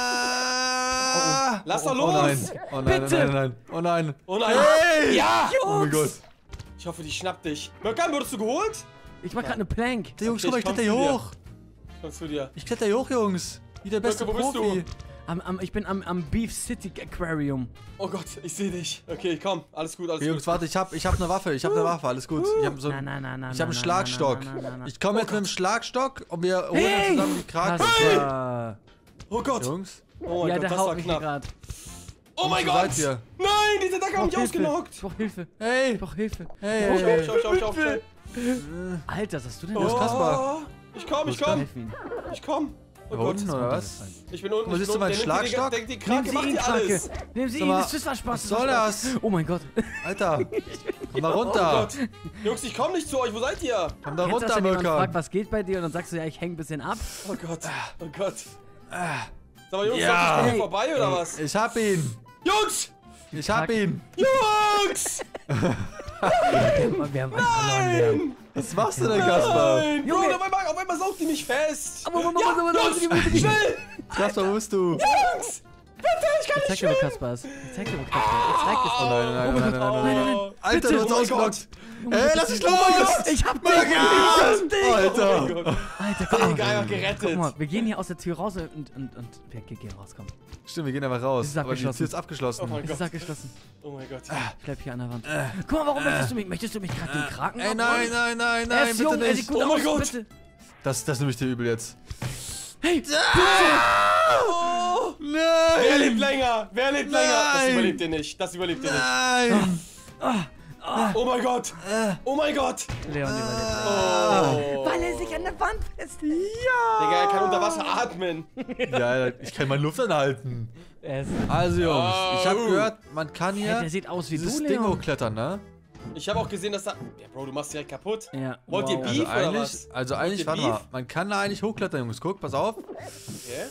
Lass doch los! Oh nein! Oh nein! Bitte. Oh nein! Oh nein! Oh nein! Hey! Ja! Oh mein Gott! Ich hoffe, die schnappt dich. Mirka, wurdest du geholt? Ich mach grad eine Plank. Der Jungs, Okay, guck mal, ich ich komm kletter hier zu dir. hoch! Komm zu dir. Ich kletter hier hoch, Jungs! Wie der beste Mirka, wo bist Profi! Ich bin am Beef City Aquarium. Oh Gott, ich sehe dich. Okay, komm. Alles gut, alles Hey, Jungs, gut. warte, ich hab eine Waffe, alles gut. Ich hab so Nein, nein, nein, nein. ich hab einen nein, Schlagstock. nein, nein, nein, nein. Ich komme jetzt mit dem Schlagstock und wir holen Hey! uns zusammen die Krake. Kasper. Oh Gott. Jungs, Oh mein Ja, Gott, der das war haut mich hier knapp. grad. Oh mein wo Gott! seid ihr? Nein, dieser Duck hat mich ausgenockt. Ich brauch Hilfe. Hey! Ich brauch Hilfe. Hey! Schau. Alter, was hast du denn? Wo ist Kaspar? Ich komm. Hilf ihm. Ich komm. Oh Da Gott. unten, oder was? Ich bin unten. Wo siehst du meinen Schlagstock? Die Nimm Krake sie macht ihn, dir Krake. alles. Nimm sie Sag ihn, mal, das war Spaß. Was soll das? Oh mein Gott. Alter! Komm da Oh runter! Gott. Jungs, ich komm nicht zu euch. Wo seid ihr? Komm da Kennst du das, runter, wenn jemand Mirka! fragt, was geht bei dir und dann sagst du, ja, ich häng ein bisschen ab. Oh Gott. Oh Gott. Sag mal, Jungs, Ja. ist das vorbei oder was? Ich hab ihn! Jungs! Ich hab ihn! Jungs! Wir haben einen verloren, Leon. Was machst du denn, Kaspar? Nein! Junge. Junge, auf einmal saugt die mich fest! Aber, Jungs, schnell! Kaspar, wo bist du? Jungs! Bitte, ich kann Ich nicht zeig dir, wo schwimmen! Kaspar ist. Ich zeig dir, wo Kaspar ist. Ich zeig es Oh nein, nein, nein, nein, nein, nein. Oh, Alter, Bitte. du hast Oh mein ausgenockt! Ey, lass mich los! Ich hab dich! oh Alter! mein Gott. Alter, guck Digga, einfach mal. gerettet. Guck mal, wir gehen hier aus der Tür raus und wir gehen raus, komm. Stimmt, wir gehen einfach raus. Es ist Aber die abgeschlossen. Tür ist abgeschlossen. Oh mein Es Gott. ist abgeschlossen. Oh mein Gott. Ich bleib hier an der Wand. Guck mal, warum möchtest du mich gerade den Kraken Ey, abräumen? nein, Er ist bitte jung, er nicht. sieht gut Oh mein aus, Gott. bitte. Das nehme ich dir übel jetzt. Hey, Oh. Nein! Wer lebt länger? Wer lebt länger? Das Nein. überlebt ihr nicht. Das überlebt ihr nicht. Nein! Oh mein Gott. Oh mein Gott. Leon überlebt. Oh. Weil er sich an der Wand festhält. Digga, er kann unter Wasser atmen. Ja, ich kann meine Luft anhalten. Er ist, Also, Jungs, ich habe Oh. gehört, man kann hey, hier der sieht aus wie dieses du, Ding Leon. hochklettern, ne? Ich habe auch gesehen, dass da... Ja, Bro, du machst direkt kaputt. Ja, Wollt ihr wow. Beef oder eigentlich, was? also Wollt eigentlich, ihr warte Beef? mal, man kann da eigentlich hochklettern, Jungs. Guck, pass auf. Okay.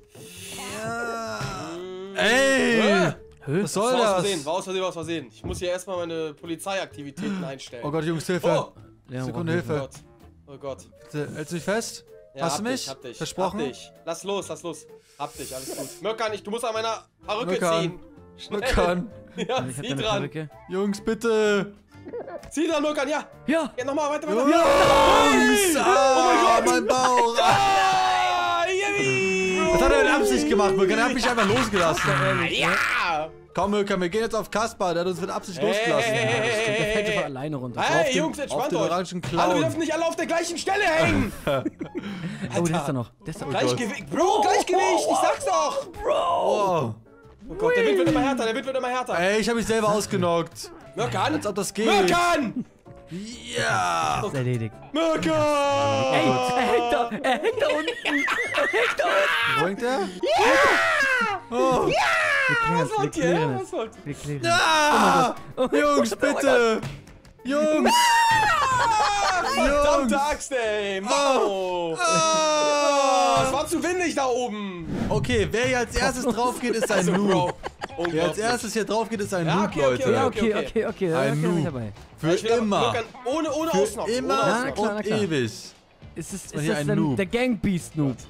Ey! Was soll War aus das? Versehen, war aus Versehen. Ich muss hier erstmal meine Polizeiaktivitäten einstellen. Oh Gott, Jungs, Hilfe. Oh, Leon, Sekunde, braucht oh Hilfe. Gott. Oh Gott. Bitte, hältst du mich fest? Ja, Hast du hab mich? dich, hab dich. Versprochen? Hab dich. Lass los. Hab dich, alles gut. Mirka, du musst an meiner Perücke Mirka. ziehen. Mirkan. Ja, Ich hab zieh deine dran. Perücke. Jungs, bitte. Zieh dran, Mirka, ja. Ja. Ja, nochmal, weiter. Jungs! Hey! Ah, Oh mein Gott. mein Bauch. Ah, Yippie! Was hat er mit Absicht gemacht, Mirkan? Er hat mich einfach losgelassen. Ja! Komm, Mirkan, wir gehen jetzt auf Kaspar. Der hat uns mit Absicht losgelassen. Der fällt einfach alleine runter. Hey, den- Jungs, auf entspannt den euch. orangen Hallo, wir Clown. dürfen nicht alle auf der gleichen Stelle hängen. Oh, der ist da noch. Der ist da noch. Gleichgewicht. Bro, Gleichgewicht. Ich sag's doch. Oh. Oh Gott, der Wind wird immer härter. Ey, ich habe mich selber ausgenockt. Mirkan. Als ob das geht. Mirkan. Ja. Ist erledigt. Mirkan. Ey, er hängt da unten. Wo hängt der? Ja. Wir klären es, wir klären Was es. wollt ihr? Wir klären es. Ah! Oh mein Jungs, Gott, oh mein bitte! Jungs! Verdammte Jungs! Axt, ey. Mano. Ah! Es war zu windig da oben. Okay, wer hier als erstes drauf geht, ist ein Also, Noob. Bro. Wer als Unglaublich. erstes hier drauf geht, ist ein Ja, Noob, okay, okay, Leute. Ja, okay. okay. Da Ein bin ich Noob. dabei. Für Ich will aber immer. Mirkan, ohne Für Ausnahme. immer Ja, Ohne klar, und klar. ewig. Ist hier das ein denn Noob. der Gang-Beast-Noob?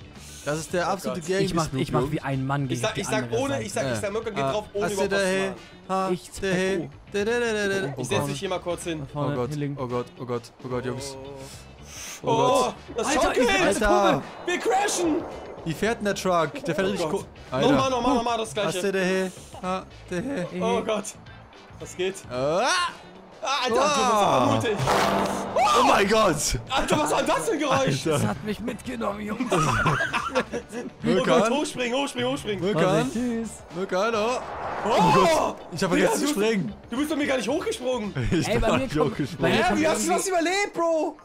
Das ist der absolute Game. Ich mach wie ein Mann gegen die andere Seite. Ich sag, Möcker geht drauf, ohne überhaupt was zu machen. Ich setz dich hier mal kurz hin. Oh Gott, oh Gott, oh Gott, oh Gott, Jungs. Oh Oh, das schaukelt! Alter, Wir crashen! wie fährt denn der Truck? Der fährt richtig Gott. Alter. Nochmal das gleiche. Oh Gott. Was geht? Ah, Alter, du bist aber mutig. oh mein Gott! Alter, was war das für ein Geräusch? Das hat mich mitgenommen, Jungs. Oh Gott, Mökan, hochspringen. Mökan, Tschüss. Mökan, oh. Oh! Ich hab vergessen zu springen. Du bist bei mir gar nicht hochgesprungen. Ich Ey, bei bin mir nicht kommt- hochgesprungen. bei mir Wie hast du das überlebt, Bro?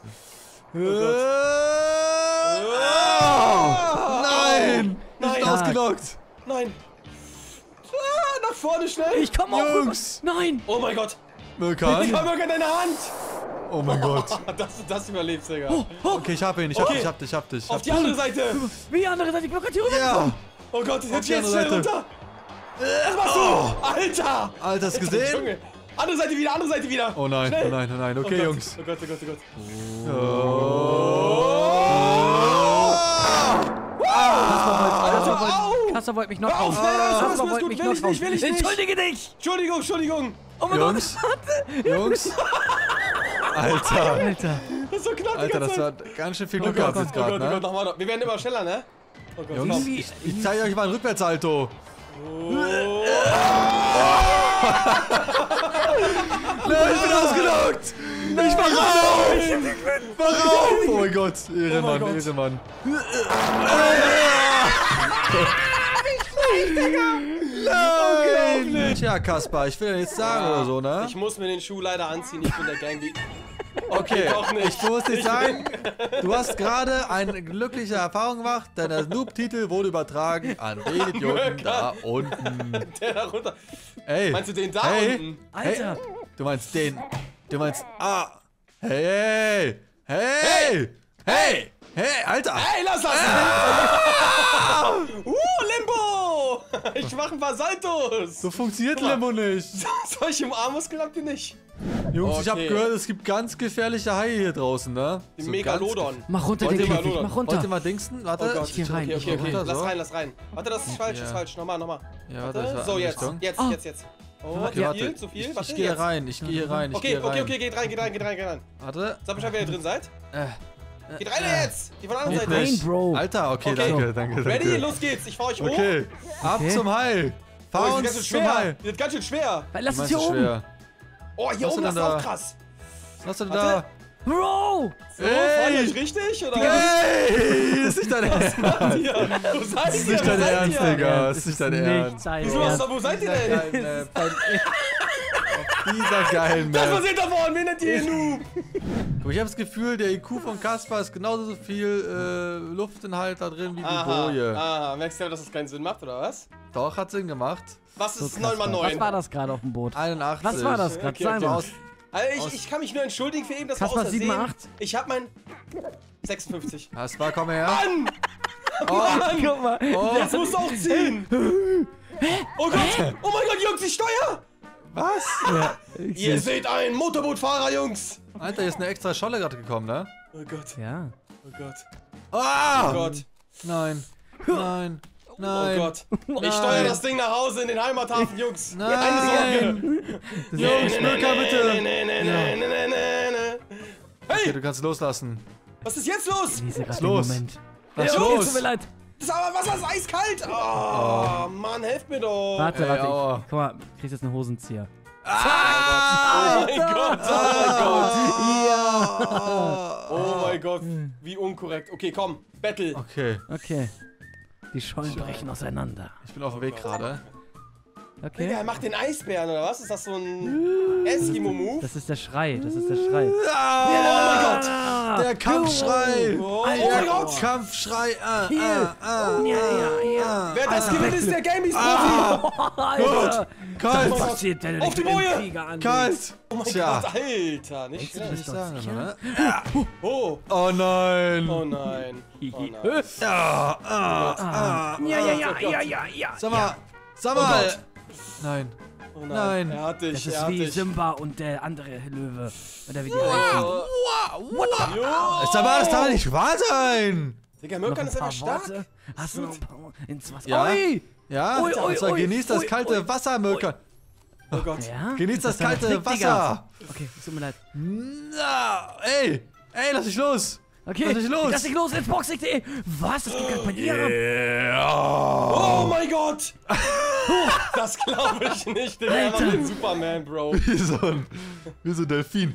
Nein! Nein. Nicht ausgelockt! Nein. Nach vorne schnell. Ich komm auch rüber. Jungs! Nein. Oh mein Gott. Mökan! Ich hab Möcker in deiner Hand. Oh mein Gott! Dass du das überlebst, Digga. Okay, ich hab ihn, ich hab dich. Auf die andere Seite. Wie andere Seite. Ich bin gerade hier rüber. Ja! Oh Gott, jetzt die andere schnell Seite. runter. Was machst du? Alter. Alter, hast du gesehen? Junge. Andere Seite wieder. Oh nein, Schnell. oh nein, oh nein. Okay, Gott. Jungs. Oh Gott. Kasper wollte mich noch raus. Alles Kasper wollte gut, mich will noch ich raus. nicht, will ich nicht. Entschuldige dich. Entschuldigung. Oh mein Gott. Jungs! Alter! Alter. Das ist so knapp die Alter, ganze das war Zeit. ganz schön viel Glück gehabt jetzt Oh Gott, gerade, ne? nochmal. Wir werden immer schneller, ne? Oh Gott, Jungs, komm. ich zeige euch mal ein Rückwärtsalto. Nein, ich bin ausgelockt! Ich mach auf! Oh mein Gott, Ehrenmann. Nein! Tja, Kaspar, ich will ja nichts sagen oder so, ne? Ich muss mir den Schuh leider anziehen, ich bin der Gangbeat. Okay, doch nicht. ich muss nicht sagen, du hast gerade eine glückliche Erfahrung gemacht, denn der Snoop-Titel wurde übertragen an den Idioten da unten. Der da runter. Ey, Meinst du den da hey, unten? Alter. Hey, du meinst den. Du meinst, hey, Alter. Hey, lass das! Limbo! Ich mach ein paar Saltos! So funktioniert Limbo nicht. Solche Armmuskeln habt ihr nicht. Jungs, ich hab Okay. gehört, es gibt ganz gefährliche Haie hier draußen, ne? Die So Megalodon. Mach runter Wollt den ihr mal Käfig. Mach Wollt ihr runter. mal dingsen? Warte. Oh Gott, geh rein, ich geh Okay. runter, so. Lass rein. Warte, das ist falsch, Nochmal. Ja, warte, das war So, andere jetzt. Richtung. Jetzt. Oh, Okay, warte. zu viel? Ich gehe jetzt. rein, ich gehe hier rein. Okay, geht rein. Warte. Sag Bescheid, wer ihr drin seid. Geht rein jetzt! Die von der anderen Nein, Seite. Bro. Alter, okay, Okay. danke. Ready? Los geht's. Ich fahr euch hoch. Okay, ab zum Hai. Oh, Fahr die uns ist ganz schön zum schwer. Hai. Die ist ganz schön schwer. Lass es Meinst hier du oben. schwer? Oh, hier Was oben ist ist denn auch da? krass. Was hast du denn Warte. da? Bro. So, fahren wir euch richtig? Oder? Ey, ist nicht dein Ernst. Wo seid ihr? Das ist nicht dein Ernst, Digga. Das ist nicht dein Ernst. Wieso, wo seid ihr denn? Auf dieser geilen Das Map. passiert da vorne, wen nennt ihr Noob? Guck, ich habe das Gefühl, der IQ von Kaspar ist genauso so viel Luftinhalt da drin wie die Boje. Aha, merkst du, dass das keinen Sinn macht, oder was? Doch, hat Sinn gemacht. Was ist Was 9x9? war das gerade auf dem Boot? 81. Was war das gerade? Okay, Sag okay. mal. Also ich kann mich nur entschuldigen für eben, das war Kaspar, aus Versehen. 7,8? Ich hab mein 56. Kaspar, komm her. Mann! Guck mal. Das musst du auch ziehen! Oh Gott! Oh mein Gott, Jungs, ich steuer! Was? Ihr seht einen Motorbootfahrer, Jungs! Alter, hier ist eine extra Scholle gerade gekommen, ne? Oh Gott, Ja. oh Gott, Ah! oh Gott, Nein. oh Gott. Ich steuere das Ding nach Hause in den Heimathafen, Jungs. Keine Sorge. Nein! Jungs, Milka, bitte! Okay, Hey, du kannst loslassen. was ist jetzt los? Diese gerade los? Moment. Was Okay, los? tut mir leid. Das Wasser ist eiskalt. Oh, Mann, helft mir doch. Warte, Ey, aua. warte. Guck mal, kriegst jetzt einen Hosenzieher. Oh mein Gott, oh mein Gott, wie unkorrekt. Okay, komm, Battle. Okay, Okay. Die Schollen brechen auseinander. ich bin auf dem Weg gerade. Okay. Digga, er macht den Eisbären, oder was? Ist das so ein Eskimo-Move? Das ist der Schrei. Das ist der Schrei. Oh mein Gott. Der Kampfschrei! Oh Der mein Gott. Kampfschrei! Ja. Wer das gewinnt, ist der Gamies-Profi. Alter. Kalt! Was passiert denn, wenn Auf ich die mit dem Boje. Krieger anlege? Kalt! Oh mein Tja. Gott, Alter, nicht du schlecht. bist doch sicher? Ne? Oh, Oh nein! oh nein. Oh nein. Ja. Sag mal! Gott. Nein! Oh Nein. Er hat dich, Das er ist hat wie dich. Simba und der andere Löwe. Oder wie die heißen. Jo. Sag mal, das darf nicht wahr sein! Digga, Noch Mirkan ein ist einfach paar stark. Worte. Hast du noch ein paar ins Wasser? Ja. Ui! Ja, Ui, ui, und zwar ui, genießt das ui, kalte ui. Wasser, Mirkan. Oh Gott. Ja? Genießt das ist ein kalte Trick, Digga. Wasser. Okay, es tut mir leid. Na, ey, lass dich los. Okay, Lass dich los. lass dich los, ins Boxing.de. Was? Das geht gerade bei dir ab? Oh mein Gott! Das glaube ich nicht, Digga. Er war ein Superman, Bro. Wie so ein Delfin.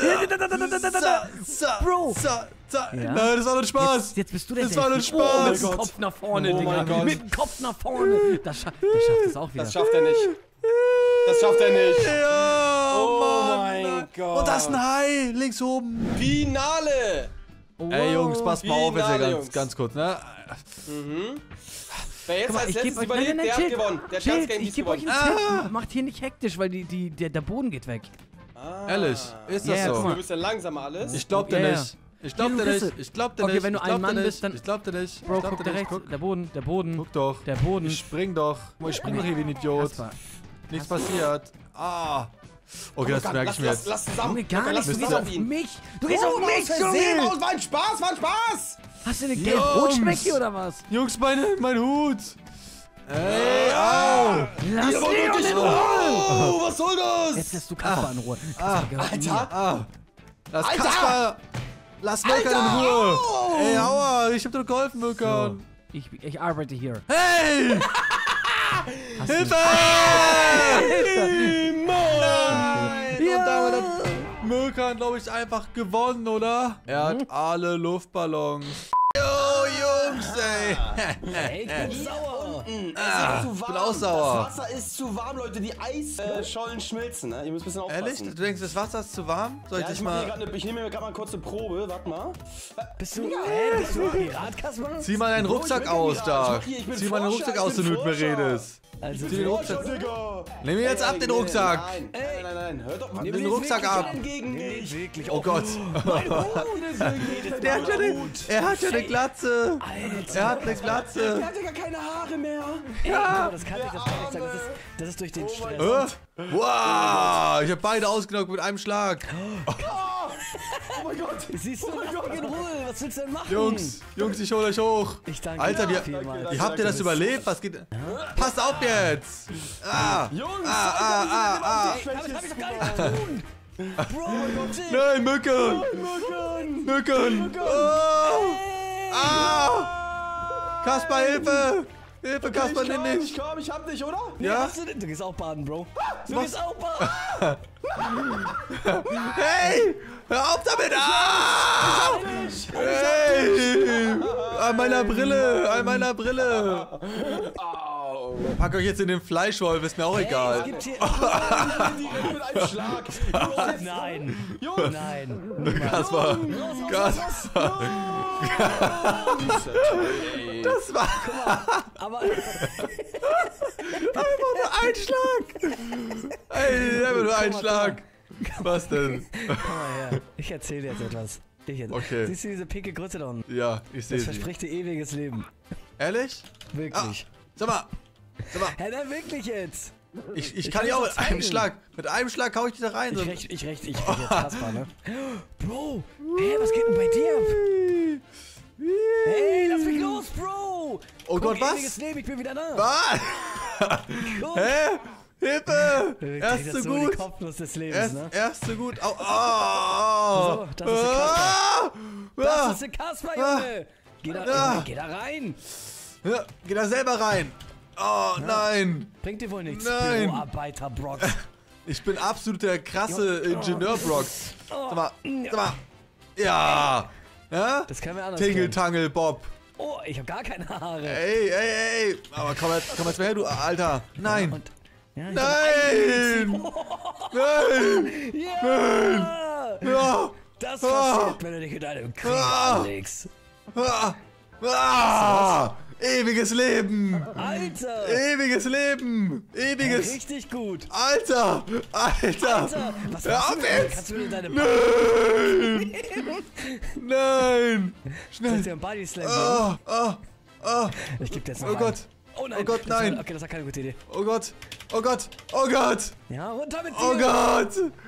Bro. Nein, das war nur Spaß. Jetzt bist du der Das war nur Delfin. Oh, Spaß. mit dem Kopf nach vorne, Oh Digga. mein Gott. Mit dem Kopf nach vorne. Das schafft es auch wieder. Das schafft er nicht. Das schafft er nicht. Ja, Oh Mann. mein Gott. Und das ist ein Hai, links oben. Finale. Ey, Jungs, passt mal auf jetzt hier Finale, ganz, Jungs. ganz kurz, ne? Wer jetzt Guck mal, als ich letztes gebe euch... überlebt, der hat chill. gewonnen. Der hat Chill, ganz Game ich gebe euch gewonnen. einen Tipp. Macht hier nicht hektisch, weil der Boden geht weg. Ehrlich, ist das Ja, guck so? mal. Du bist ja langsamer alles. Ich glaub dir Ja, ja. nicht. Ich glaub dir Hier, nicht. Risse. Ich glaub dir Okay, nicht. wenn du Ich ein glaub dir Mann nicht. bist, dann- Ich glaub dir nicht. Bro, Ich glaub guck dir da nicht. rechts. Guck. Der Boden. Guck doch. Der Boden. Ich spring doch. Ich spring doch hier wie ein Idiot. Kaspar. Nichts passiert. Okay, das merke ich mir jetzt. Lass zusammen. Junge, gar Luca, nicht. Du lass gehst zusammen auf auf ihn. mich. Du gehst auf mich, Versehen Junge. aus. War ein Spaß, war ein Spaß. Hast du eine Jungs. Gelb-Rot-Schmecki oder was? Jungs, mein Hut. Ey, au. Lass Ihr wollt Leon wirklich in in Ruhe. Ruhe. Oh, was soll das? Jetzt lässt du Kaspar in Ruhe. Kaspar gehört mir. Alter. Lass Alter. Kaspar. Lass Mirkan in Alter, Ruhe. au. Ey, aua. Ich hab dir geholfen, Mirkan. Ich arbeite hier. Hey. Hast du- Hilfe! Nein! Ja. Und damit hat Mirkan, glaube ich, einfach gewonnen, oder? Er hat alle Luftballons. Yo, Jungs, ey. Ey, ich bin sauer. Ich bin auch sauer. Das Wasser ist zu warm, Leute. Die Eisschollen schmilzen, ne? Ihr müsst ein bisschen aufpassen. Ehrlich? Du denkst, das Wasser ist zu warm? Soll ich Ja, dich ich mal... nehme mir gerade mal kurz eine Probe. Warte mal. Bist du ein Pirat, Kaspar? Zieh mal deinen Rucksack ich bin aus kein da. Pirat. Ich bin Zieh mal den Forscher, Rucksack aus, ich wenn bin du mit mir Forscher. redest. Also, Zieh den Rucksack. Digga. Nimm mir jetzt ab den Rucksack. Nein. Hört doch mal. Nimm den Rucksack ab. Gegen dich. wirklich. Oh Gott. Er hat ja eine Glatze. Er hat eine Glatze. Er hat ja gar keine Haare mehr. Ja. Das kann ich sagen. Das ist durch den Stress. Wow, ich habe beide ausgenockt mit einem Schlag. Oh mein Gott. Siehst du, lass mich in Ruhe. Was willst du denn machen? Jungs, ich hol euch hoch. Ich danke Alter, dir wie vielmals. habt ihr das überlebt? Was geht? Passt auf jetzt. Jungs, Ey, damit hab ich doch gar nichts zu tun. Bro, Nein, Mirkan. Mirkan. Oh. Kaspar, Hilfe. Hilfe, Kaspar, nimm mich. Komm, ich hab dich, oder? Ja? Du gehst auch baden, Bro. Du gehst auch baden. Hey, hör auf damit. Hey. An meiner Brille. Au. Pack euch jetzt in den Fleischwolf, ist mir auch egal. Es gibt hier... Direkt mit einem Schlag. Nein. Jungs. Nein. Kaspar. Das war Aber... einfach nur ein Schlag. Ey, einfach nur ein Schlag. Was denn? Komm mal her. Ich erzähl dir jetzt etwas. Okay. Siehst du diese pinke Grütze da unten? Ja, ich sehe Das sie. verspricht dir ewiges Leben. Ehrlich? Wirklich. Sag mal. Hä, nein, wirklich jetzt. Ich kann kann ja auch dir mit das einem zeigen. Schlag. Mit einem Schlag hau ich dich da rein. So. Ich recht jetzt Kaspar, ne? Bro, hey, was geht denn bei dir ab? Hey, lass mich los, Bro! Oh Gott, was? Ewiges Leben, ich bin wieder da. Was? Guck. Hä? Hilfe! Er Das ist ist so so die gut. Kopfnuss des Er Lebens, ist, ne? er ist so gut. Au. Oh. So, das ist der Kaspar. Das Ah. ist der Kaspar, Junge! Geh da rein! Ja, geh da selber rein. Oh, nein. Bringt dir wohl nichts, Nein. Büroarbeiter, Brock. Ich bin absolut der krasse Ingenieur, Brock. Sag mal. Ja. Ja? Das können wir anders Tingle, kennen. Tangle, Bob. Oh, ich hab gar keine Haare. Ey. Aber komm jetzt mal her, du Alter. Nein. Und, ja, ich Nein. Nein. Ja! Ja. Das passiert, wenn du dich in einem Krieg anlegst. Ewiges Leben. Alter! Ewiges Leben. Ewiges. Richtig gut. Alter. Alter, was Hör machst auf du denn? jetzt. Kannst du mir deine Nein. Schnell. Kannst du einen Body Slam machen? Oh Ich geb dir jetzt noch Oh einen. Gott. Oh nein. Oh Gott, nein. Okay, das war keine gute Idee. Oh Gott. Oh Gott. Oh Gott. Ja, runter mit dir. Oh Gott.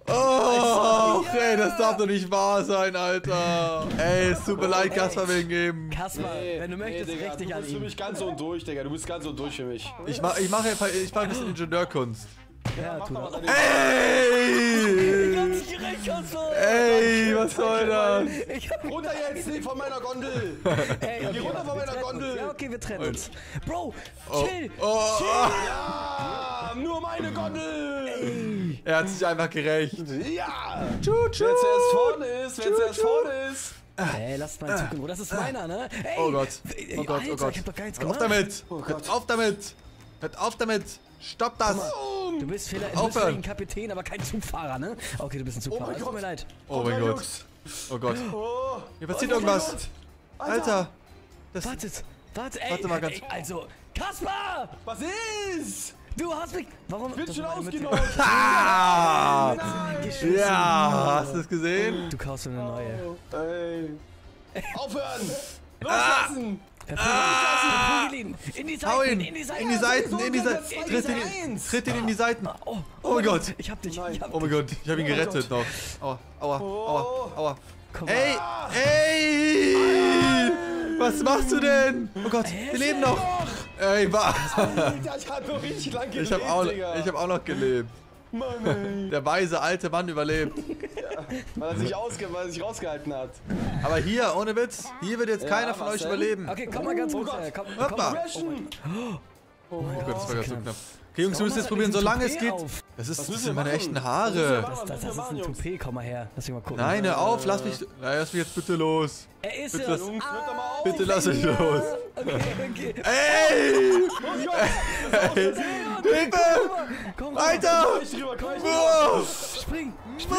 Oh, ey, das darf doch nicht wahr sein, Alter. Ey, es tut mir leid, Kaspar wegen ihm. Kaspar, wenn du möchtest, Digga, richtig du an bist für ihn. mich ganz und durch, Digga. Du bist ganz und durch für mich. Ich mach ein bisschen Ingenieurkunst. Ja, tu das. mal Ey! Ich hab dich gerecht, Kaspar. Ey, was soll das? Ich hab runter jetzt, nicht von meiner Gondel. Ey, Geh runter von wir meiner trennen uns. Gondel. Ja, okay, wir trennen uns. Bro, chill. Oh, Ja, nur meine Gondel. er hat sich einfach gerecht. Ja. Tschu, tschu. Wer zuerst vorne ist, wer zuerst vorne ist. Ey, lasst mal in Zukunft. Das ist meiner, ne? Ey, Oh Gott. ey, Oh Gott, Alter, oh Gott. Ich hab doch gar nichts Hört auf gemacht. damit. Hört auf damit. Hört auf damit. Stopp das. Du bist vielleicht Aufhören. ein Kapitän, aber kein Zugfahrer, ne? Okay, du bist ein Zugfahrer. mein Tut Gott. mir leid. Oh mein Gott. Jungs. Oh Gott. Oh. Hier passiert Oh, irgendwas. Gott. Alter. Das, Wartet, ey. Warte mal ganz- Ey, also, Kaspar! Was ist? Du hast mich... Warum? Wird das schon war meine Mütze. ausgenockt. ah! Geschissen. Ja, hast du es gesehen? Du kaufst mir eine neue. Ey. Aufhören. Loslassen. Verprügel ihn. In die Hau Seiten, ihn. in die Seiten. In die Seiten, in die so, Seiten. das Tritt ist ihn eins. tritt ihn in die Seiten. Oh mein Gott. Ich hab dich. Nein. Ich hab Oh mein Gott, ich habe ihn Oh mein gerettet Gott. noch. Aua, aua, aua, aua. Komm Ey, mal. ey! Was machst du denn? Oh Gott, wir leben noch. Ey, was? Alter, ich hab noch richtig lang gelebt, Ich habe Digga. auch noch gelebt. Mann, ey. Der weise alte Mann überlebt. Weil er sich rausgehalten hat. Aber hier, ohne Witz, hier wird jetzt Ja, keiner von was euch denn? überleben. Okay, komm mal ganz kurz. Komm, Hoppa. Crashen. Oh mein Gott, das war ganz so knapp. knapp. Okay, Jungs, wir müssen jetzt probieren, solange es geht. Das müssen sind wir meine machen? echten Was Haare. müssen Das ist ein Toupet, komm mal her. Lass mich mal gucken. Nein, hör auf, lass mich jetzt bitte los. Er ist Bitte es. lass- Jungs, hört doch mal auf. Bitte lass mich los. Okay, okay. Ey! Ey! Hilfe! Komm, Alter! Ich drüber, komm ich drüber. Oh! spring.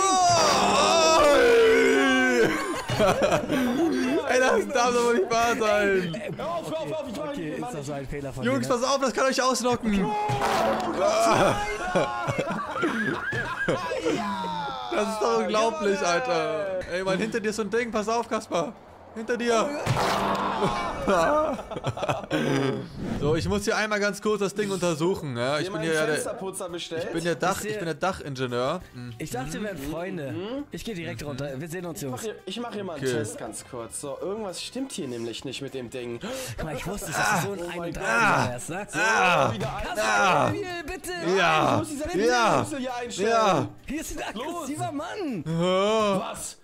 Ey, das darf doch wohl nicht wahr sein. Hör auf, ich mach Okay, ist das so ein Fehler von Jungs, mir? pass auf, das kann euch auslocken. Das ist doch unglaublich, Alter. Ey, Mann, hinter dir ist so ein Ding. Pass auf, Kaspar. Hinter dir. So, ich muss hier einmal ganz kurz das Ding untersuchen. Ja, ich bin hier ja der Fensterputzer bestellt. ich bin der Dachingenieur. Ich dachte, wir wären Freunde. Ich gehe direkt runter. Wir sehen uns, Jungs. Ich mach hier mal einen Okay. Test ganz kurz. So, irgendwas stimmt hier nämlich nicht mit dem Ding. Guck mal, ich wusste, dass du so ein mein 31er wärst, ne? Wieder ein. Ah. Spiel, bitte! Ja. Ich muss diese Ja. Schlüssel hier einstellen. Ja. Hier ist ein aggressiver Mann! Was?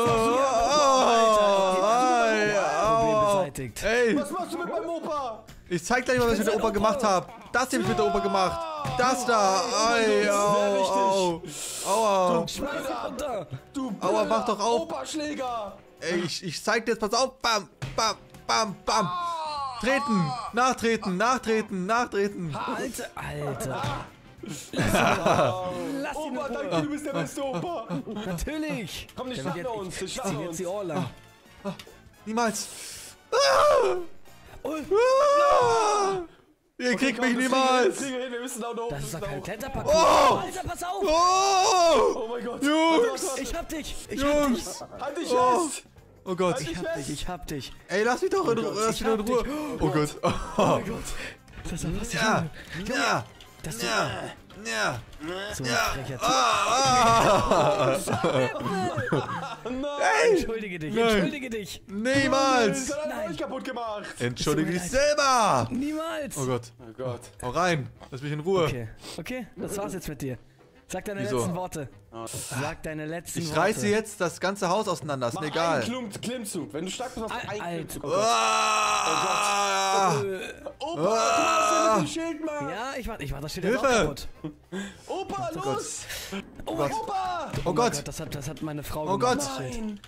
Problem beseitigt. Ey, Was machst du mit meinem Opa? ich zeig gleich mal, was ich mit der Opa gemacht habe. Das hier hab ich mit der Opa gemacht. Das da. Ei, au, au. Aua. Schmeiß ihn runter! Du Aua, mach doch auf. Opa-Schläger. Ey, ich zeig dir jetzt, pass auf. Bam, bam, bam, bam. Treten, nachtreten, nachtreten, nachtreten. Alter, Alter. Lass ihn Opa, in Ruhe. danke, du bist der beste Opa. Natürlich! Komm, die Der schlachten wird uns, die jetzt, schlachten jetzt uns. die Ohren lang. Niemals. Oh, Ihr kriegt mich Komm, das niemals. kriegen wir hin, wir müssen da hoch. das ist doch kein hoch. Kletterparcours. Oh! Alter, pass auf! Oh! Oh mein Gott. Jungs! Warte, Ich hab dich! Ich hab dich! Jungs! Halt dich Oh. fest. Oh Gott. Halt dich Ich hab dich, fest. ich hab dich. Ey, lass mich doch in Ruhe. Lass mich doch in Ruhe. Oh Gott. Oh mein Gott. Das ist doch was Ja, ja, Das ist ja, ja. so ein frecher Typ. Nein. Entschuldige dich, Nein. entschuldige dich. Niemals. Das hat euch kaputt gemacht. Entschuldige dich Es tut mir selber. Niemals. Oh Gott. Oh Gott. Hau rein. Lass mich in Ruhe. Okay, okay, das war's jetzt mit dir. Sag deine Wieso? letzten Worte. Sag deine letzten Ich Worte. reiße jetzt das ganze Haus auseinander. Ist Mach mir egal. einen Klimmzug. Wenn du stark bist, machst du einen Alter. Klimmzug. Ah! Opa, du machst mit dem Schild, Mann. Ja, ich mach das Schild jetzt auch Hilfe. kaputt. Opa, los. Oh Gott. Opa. Oh Gott. Das hat meine Frau Oh gemacht, Gott. das Schild. Nein.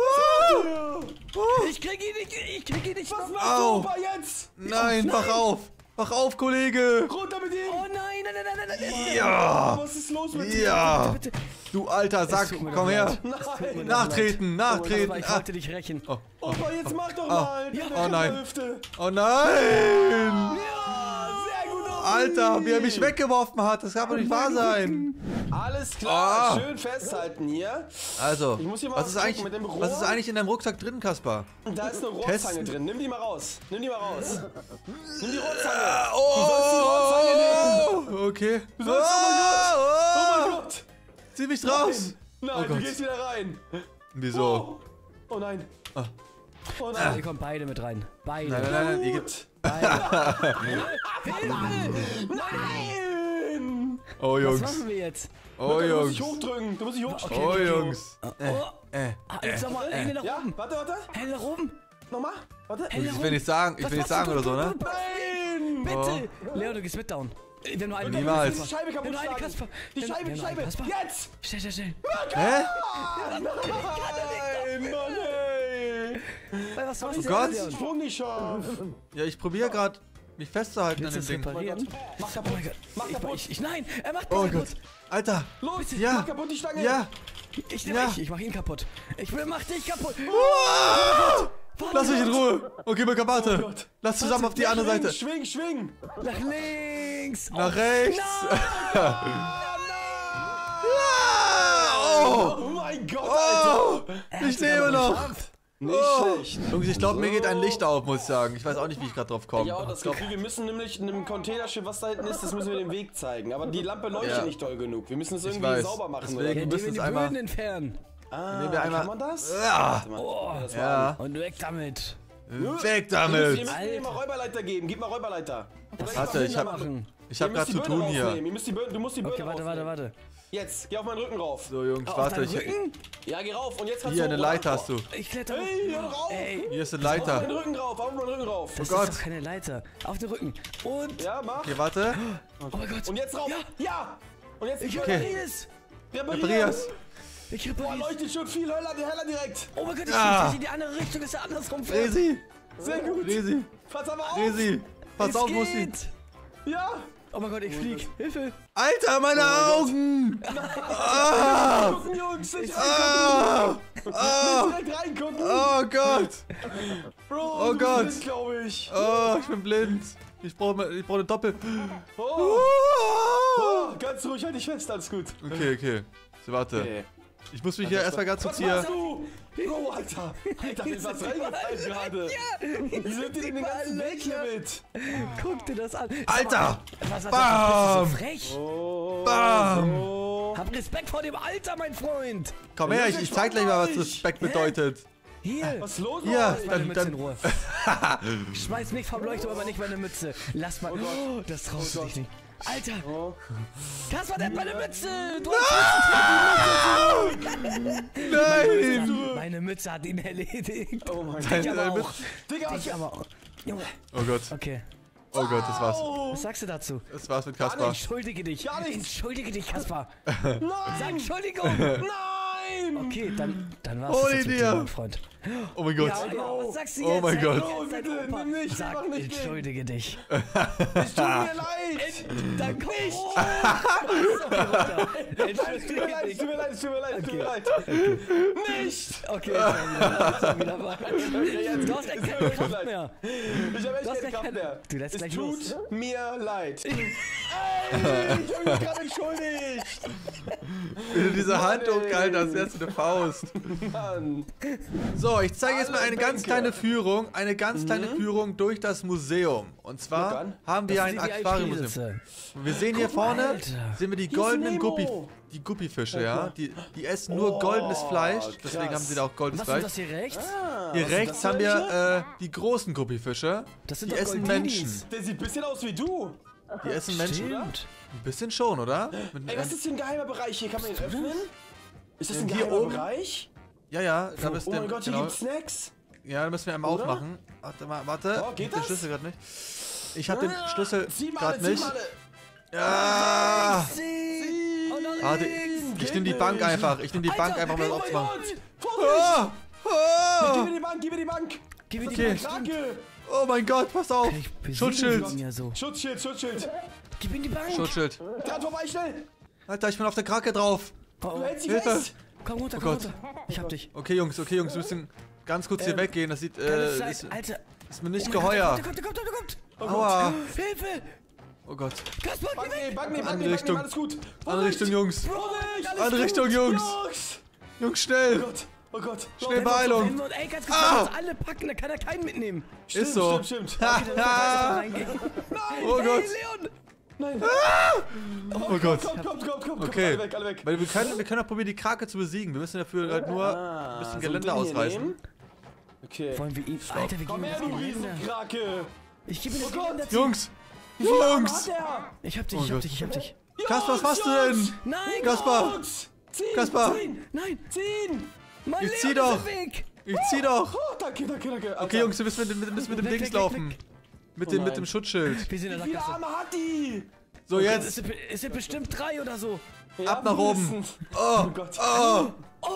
Ich krieg ihn nicht, ich krieg ihn nicht. Was machst Au. du, Opa, jetzt? Nein, wach auf. Wach auf, Kollege. Runter mit ihm. Oh nein, nein, nein, nein, nein. Ja. Was ist los mit dir? Ja. Bitte. Du alter Sack. tut mir Komm doch her. leid. Nein. Nachtreten, Aber nachtreten. ich Ah. wollte dich rächen. Opa, jetzt mach doch mal. Der Oh nein. Hüfte. Oh nein. Ja, sehr gut, Opa. Alter, wie er mich weggeworfen hat. Das kann doch nicht wahr sein. Alles klar, Ah. schön festhalten hier. Also, Ich muss hier mal was ist, gucken eigentlich, mit dem Rohr. was ist eigentlich in deinem Rucksack drin, Kaspar? Da ist eine Rohrzange Testen. drin. Nimm die mal raus. Nimm die mal raus. Nimm die Rohrzange. Oh, sollst die Rohrzange okay. sollst- oh mein Oh, Gott. Zieh mich raus! Nein, Oh du Gott. gehst wieder rein. Wieso? Oh nein. Ah. Oh Ihr nein. kommt beide mit rein. Beide. Nein, ihr geht. Beide. Nein! Oh, Was Jungs. machen wir jetzt? Oh, Du musst Jungs. dich hochdrücken. Du musst dich hochstellen. Oh, Jungs. Jetzt nochmal Hände nach Ja, oben. warte. Hände nach oben. Nochmal. Warte. Hände Ich nach will oben. nicht sagen, ich will nicht sagen oder so, ne? Nein! Bitte. Leon, du gehst mit down. Wir haben nur eine. Niemals. Die Scheibe Wir haben kaputt nur eine schlagen. Kasper. Die Wir haben Scheibe, die nur eine Scheibe. Kasper. Jetzt! Schnell. Hä? Nein, Mann, ey. Was machst du Gott. jetzt, Leon? Sprung nicht scharf. Ja, ich probiere gerade, mich festzuhalten an Willst dem du es Ding. reparieren? Mach Oh kaputt. mein Gott. Mach kaputt. Nein, er macht Oh kaputt. Gott. Alter. Los, Ja. mach kaputt die Stange. Ja. Ich Ja. mach ihn kaputt. Mach dich kaputt. Lass mich in Ruhe. Okay, Warte. Gott. Lass zusammen auf die andere Seite. Schwing. Nach links. Nach rechts. Oh mein Gott, Alter. Oh, ich lebe noch. Nicht Oh. schlecht. Jungs, ich glaube, mir geht ein Licht auf, muss ich sagen. Ich weiß auch nicht, wie ich gerade drauf komme. Ja, auch das Gefühl, wir müssen nämlich in einem Containerschiff, was da hinten ist, das müssen wir den Weg zeigen. Aber die Lampe leuchtet Ja. nicht doll genug. Wir müssen es Ich irgendwie weiß. sauber machen. Deswegen- Oder? Wir müssen Indem wir es die einmal- Böden entfernen. Nehmen wir einmal- Kann man das? Ah, Das war ja, Und weg damit. weg Ihr müsst damit. mir mal Räuberleiter geben. Gib mal Räuberleiter. Warte, ich hab machen. gerade zu tun hier. Du musst die Birne Okay, warte. Jetzt, geh auf meinen Rücken rauf. So, Jungs, Auf warte. deinen Ich, Rücken? Ja, geh rauf. Und jetzt kannst hier, du eine Leiter hast du. Ich kletter. Hey, hör doch auf. Ey, Hier ist eine Auf meinen Leiter. Rücken drauf, auf meinen Rücken rauf. das Gott. ist doch keine Leiter. Auf den Rücken. Und. Ja, mach. Okay, warte. Oh mein Gott. Und jetzt rauf. Ja. Und jetzt Ich Okay. repariere es. Repariers. Ich Boah, repariere es. leuchtet schon viel heller direkt. Oh mein Gott, ich Ah. schieße in die andere Richtung, dass er andersrum fährt. Resi. Sehr gut. Resi. Pass aber auf. Resi. Pass Es auf, Musti. geht. Ja. Oh mein Gott, ich flieg. Hilfe. Alter, meine Augen. Gucken, Jungs. Nicht Ah. Ah. direkt reingucken. Oh Gott. Bro, Oh du Gott. bist glaube ich. Oh, ich bin blind. Ich brauche eine Doppel. Oh. Oh. Ganz ruhig, halt dich fest, alles gut. Okay. So, warte. Okay. Ich muss mich hier erstmal ganz kurz Was hier... machst du? Bro, Alter. Alter, mir ist was reingefallen gerade. Wie sind die denn den ganzen Weg hier mit? Guck dir das an. Alter. Was Bam. bist du so frech? Oh, Bam. so. Hab Respekt vor dem Alter, mein Freund. Komm her, ich zeig gleich mal, was Respekt bedeutet. Hier. Was ist los? Hier, Mann? Meine Mütze in dann... Ruhe. Schmeiß mich vom Leuchtturm, aber nicht meine Mütze. Lass mal. Oh, das traust du dich nicht. Alter. Oh. Kaspar, der hat meine Mütze. Du Nein. Meine Mütze hat ihn erledigt. Oh mein Deine- Ich aber deine auch. Mütze- Digga, Ich aber auch. Junge. Oh Gott. Okay. Oh Gott, das war's. Was sagst du dazu? Das war's mit Kaspar. Entschuldige dich. Gar nichts. Entschuldige dich, Kaspar. Nein! Sag Entschuldigung. Nein! Okay, dann war's Ohne das jetzt mit dir. dir, mein Freund. Oh mein Gott. Ja, was sagst du Oh jetzt? mein Sei Gott. jetzt Oh, dein bitte, Opa. nimm nicht, Sag, mach nicht entschuldige dich. Es tut mir leid! Dann komm nicht. Es tut mir leid, es tut mir leid, es tut mir leid, es tut mir leid. Nicht! Okay, jetzt mal wieder weiter. Du hast echt keine Kraft mehr. Ich habe echt Du hast keine gleich Kraft mehr. Du lässt Es gleich tut los. mir leid. Ey, ich habe mich gerade entschuldigt. Wenn du diese Hand Mann, ey. hochgehalten hast, jetzt eine Faust. Mann. So, ich zeige jetzt mal Alle eine ganz Bänke. kleine Führung. Eine ganz kleine Führung durch das Museum. Und Guck zwar an. haben wir ein Das ist die Aquariummuseum. VIP-Sitze. Wir sehen hier Guck mal, vorne, Alter. sehen wir die Hier ist goldenen Nemo. Guppifische, ja. Die essen nur goldenes Fleisch, deswegen krass. haben sie da auch goldenes Was ist Fleisch. das hier rechts? Hier was rechts sind das haben für wir die großen Guppifische. Das sind Die doch essen Goldinis. Menschen. Der sieht ein bisschen aus wie du. Die essen Menschen. Stimmt. Ein bisschen schon, oder? Mit, Ey, was ist hier ein geheimer Bereich? Hier kann man ihn öffnen? Ist das ein Hier geheimer oben? Bereich? ja, da müssen Oh wir, mein Gott, hier genau, gibt's Snacks. ja, da müssen wir einmal Oder? aufmachen. Warte. Oh, geht Ich hab den das? Schlüssel gerade nicht. Ich hab den Schlüssel Zieh mal, gerade nicht. alle. Ja. Oh nein. Warte, ich nehme die Bank einfach. Ich nehme die Bank einfach mal Oh mein aufzumachen. Gott! Vorsicht! Oh, Gib oh, mir die Bank, gib mir die Bank! Gib mir die Okay. Bank. Krake! oh mein Gott, pass auf. Ich besiege Schutzschild. ihn ja so. Schutzschild, Schutzschild! Gib ihm die Bank. Schutzschild. Dran vorbei, schnell! Alter, ich bin auf der Krake drauf. Oh, Du oh. hältst sie Hilfe. fest! Komm runter, Oh komm Gott. runter. Ich hab dich. Okay, Jungs, wir müssen ganz kurz hier weggehen. Das sieht, Keine Zeit. ist Alter. mir nicht Oh mein Gott, geheuer. der kommt. Aua. Hilfe. Oh Gott. Kaspar, geh weg. Bank Andere nehmen, Richtung. alles gut! Andere Richtung, Jungs. Vorsicht! Alles Andere gut. Richtung, Jungs. Jungs! Jungs, schnell. Oh Gott, oh Gott! Schnell Wenn wir Beeilung. uns- Ey, ganz kurz, Ah. wenn wir uns alle packen, dann kann er keinen mitnehmen. Ist so. Stimmt. Ha, ha. Reingehen. Oh Gott. Hey, Leon. Nein. Oh Gott. Komm. Okay. Alle weg. Weil wir können auch probieren, die Krake zu besiegen. Wir müssen dafür halt nur ein bisschen Gelände ausreißen. Okay. Wollen wir ihn... Alter, wir Komm geben her, ihm du das Geländer. Riesenkrake. Ich gebe ihm das Oh Gott. Geländer. Jungs! Wie viel Arme Jungs! hat der? Ich hab dich, Oh ich hab Gott. dich, ich hab dich. Kaspar, was machst du denn? Nein, Kaspar! Ziehen! Kaspar! Nein, Ziehen! mein Ich Leon zieh ist doch. im Weg. Ich zieh doch! Oh, danke. Okay, Jungs, wir müssen mit dem Weg, Dings weg, laufen. weg. Mit Oh dem Wir Schutzschild. sind in der Wie viele Sackgasse. Arme hat die? So, Es jetzt! sind bestimmt 3 oder so. Ja, Ab nach oben. mindestens. Oh! Gott. Oh! Oh,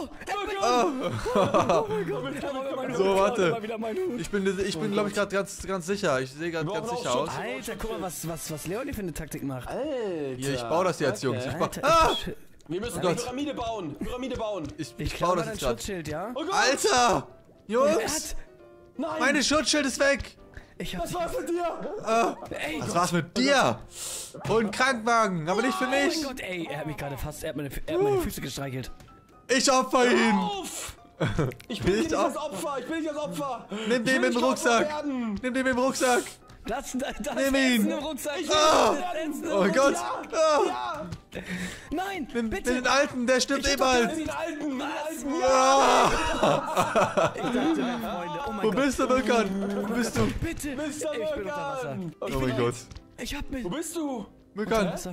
So, warte. Mal wieder mein Hut. Ich bin glaube ich, gerade ganz sicher. Ich sehe gerade Wir ganz brauchen sicher auch aus. Schutz. Alter, guck mal, was Leon hier für eine Taktik macht. Alter. Hier, ich baue das jetzt, Jungs. Ich, Alter, Wir müssen Gott. eine Pyramide bauen. ich ich glaube baue das dein jetzt gerade. Schutzschild, ja? Oh Gott. Alter! Er Jungs! hat... Nein. Meine Schutzschild ist weg! Ich hab Was dich... war's mit dir? Ey, Was war's mit dir? Und einen Krankenwagen, aber nicht für oh mein mich! Gott, ey, er hat mich gerade fast... Er hat meine Füße gestreichelt. Ich opfer ihn! Auf! Ich bin Nicht nicht das Opfer. Nimm den mit dem Rucksack! Nimm den mit dem Rucksack! Das Nimm ihn. Essen im Rucksack. Ah. Das Essen im Oh Rucksack. Gott! Ah. Ja! Nein, Nimm bitte. den Alten, der stirbt eh Den bald! alten! Ah. Ich dachte, meine Freunde, oh mein Wo Gott. bist du, Mirkan? Wo bist du? Bitte. Mr. Ich bin unter Wasser. Mirkan! Oh mein Gott. Ich hab mich... Wo bist du? Mirkan! Wasser.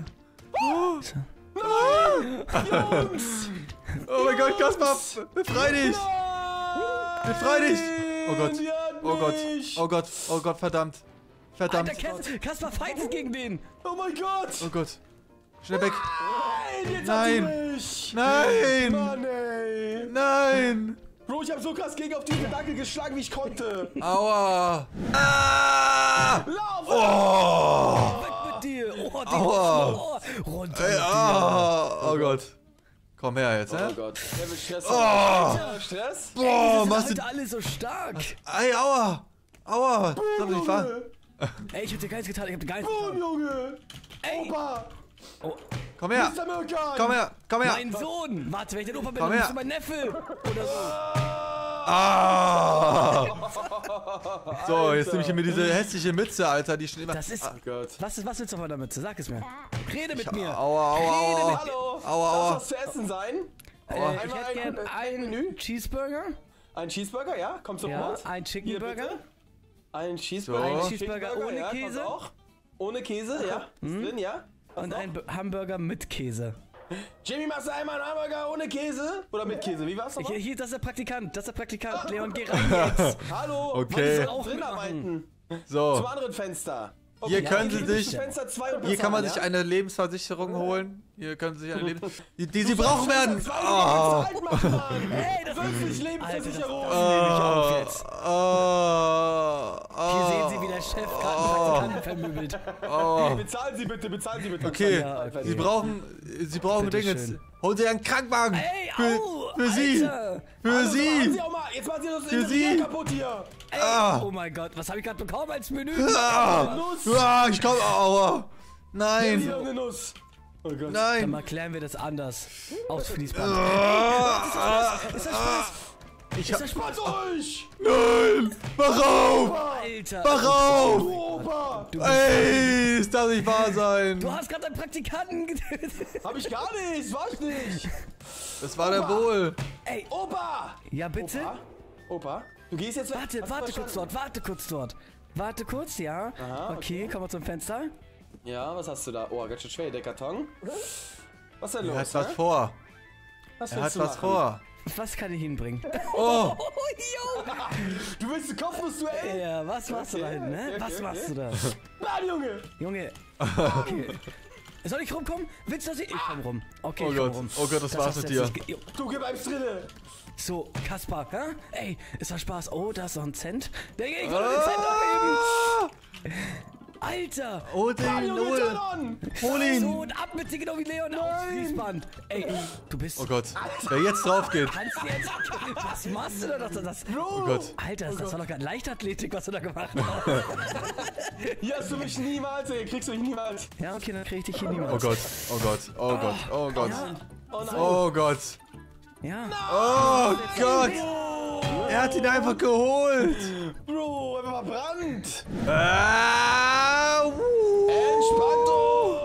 Jungs! Oh mein Gott, Kaspar! Befrei dich! Befrei dich! Oh Gott! Oh Gott! Oh Gott! Oh Gott, verdammt! Verdammt! Alter, Kaspar fightet gegen den. Oh mein Gott! Oh Gott! Schnell weg! Nein, jetzt Nein. hat sie mich! Nein! Mann, ey! Nein! Bro, ich hab so krass gegen auf diesen Dackel geschlagen, wie ich konnte! Aua! Ah! Lauf! Oh! Weg mit dir. Oh, die Aua. Oh, runter Ey, mit dir. ah! Oh Gott! Komm her jetzt, Oh hä? Gott, der will Stress. Oh! Stress? Boah, Wir machst sind du... alle so stark. Ey, aua! Aua! Das hab ich nicht wahr. Ey, ich hab dir gar nichts getan. Ich hab dir gar nichts Boom, getan. Junge! Ey, Opa! Komm her! Mr. Mirkan! Komm her! Komm her! mein Sohn. Warte, wenn ich dein Opa bin, Komm dann her. bist du mein Neffe. Oder so. Ah! So, jetzt nehme ich mir diese hässliche Mütze, Alter, die schon immer... Das ist... Oh Gott. Was willst du von der Mütze? Sag es mir. Rede mit mir. Aua, aua, aua! Hallo! Aua, aua. Darf was zu essen sein? Ich Einmal hätte gern ein einen Menü. Cheeseburger. Ein Cheeseburger, ja? Kommt Ja, sofort. ein Chicken Hier, Burger. bitte. Ein Cheeseburger. So. Ein Cheeseburger ohne ja, Käse. kommt auch. Ohne Käse, ja. Ist drin, ja. Was Und noch? ein Hamburger mit Käse. Jimmy, machst du einmal einen Hamburger ohne Käse? Oder mit Käse? Wie war's nochmal? Hier, das ist der Praktikant. Das ist der Praktikant. Leon, geh rein jetzt. Hallo! Okay. Wolltest du Auch drin mitmachen. arbeiten? So, Zum anderen Fenster. hier ja, können hier Sie ist sich... es Fenster 2 und Hier kann man sich bezahlen, eine Lebensversicherung holen. Hier können Sie sich eine die Sie ja? brauchen werden. Fenster 2, Oh. du kannst halt machen, Mann. Hey, das 50 Alter, Lebensversicherung. das nehme ich auf jetzt. Hier Hier sehen Sie, wie der Chef gerade einen Praktikanten vermöbelt. Bezahlen Sie bitte, bezahlen Sie bitte. Okay, Ja, okay. Sie brauchen Bitte Dinge. schön. Holen Sie einen Krankenwagen. Ey, für, au, für Sie. Alter. Für Machen Sie. Sie auch mal. Jetzt machen Sie das Für Inventar Sie. kaputt hier. Ey, Ah. oh mein Gott, was habe ich gerade bekommen als Menü? Ah, Nuss. ah, ich komm. Aua. Hier Nein. eine Nuss. Oh Gott. Dann Nein. mal klären wir das anders. Aufs Fließband. Ah, Ist das Spaß? ich Ist hab. das Spaß? Durch. Nein. Wach auf. Alter. Wach auf. Du Opa. Ey, ist das nicht wahr sein? Du hast gerade einen Praktikanten getötet. Hab ich gar nicht. War ich nicht. Das war der wohl. Ey, Opa. ja bitte? Opa. Du gehst jetzt weg. Warte, Hast du warte kurz verstanden? dort, warte kurz dort. Warte kurz, ja. Aha, Okay, komm mal zum Fenster. Ja, was hast du da? Oh, ganz schön schwer, der Karton. Was ist denn los? Er hat was hä? vor. Was Er willst hat du was machen? vor. Was kann ich hinbringen? Oh. Oh, yo. Du willst den Kopf, musst du, ey? Ja, was machst du da Okay, hinten, ne? okay, Was okay, machst du da? Mann, Junge. Junge. Okay. Soll ich rumkommen? Willst du das? Ich komm rum. Okay, Oh ich komm Gott. rum. Oh Gott, das war's hast mit du dir. jetzt nicht ge- Jo. Du, gib einem drinne. So, Kaspar, hä? Ey, ist das Spaß? Oh, da ist noch ein Cent. Der ich wollte den Cent abheben. Alter! Hol den, Junge, hol. turn on. Hol So, ihn. und ab mit dir, genau wie Leon aufs Fließband. Ey, du bist... Oh Gott. Wer jetzt drauf geht. Kannst du jetzt... Was machst du da? Das, Bro. Oh Gott. Alter, das war doch gerade Leichtathletik, was du da gemacht hast. Hier hast du mich niemals, ey. Kriegst du mich niemals. Ja, okay, dann krieg ich dich hier Oh niemals. Gott. Oh Gott. Oh Gott. Oh Gott. Oh nein. Oh Gott. Ja. Oh Gott. Er hat ihn einfach geholt. Bro, er war verbrannt. Ah, Entspannt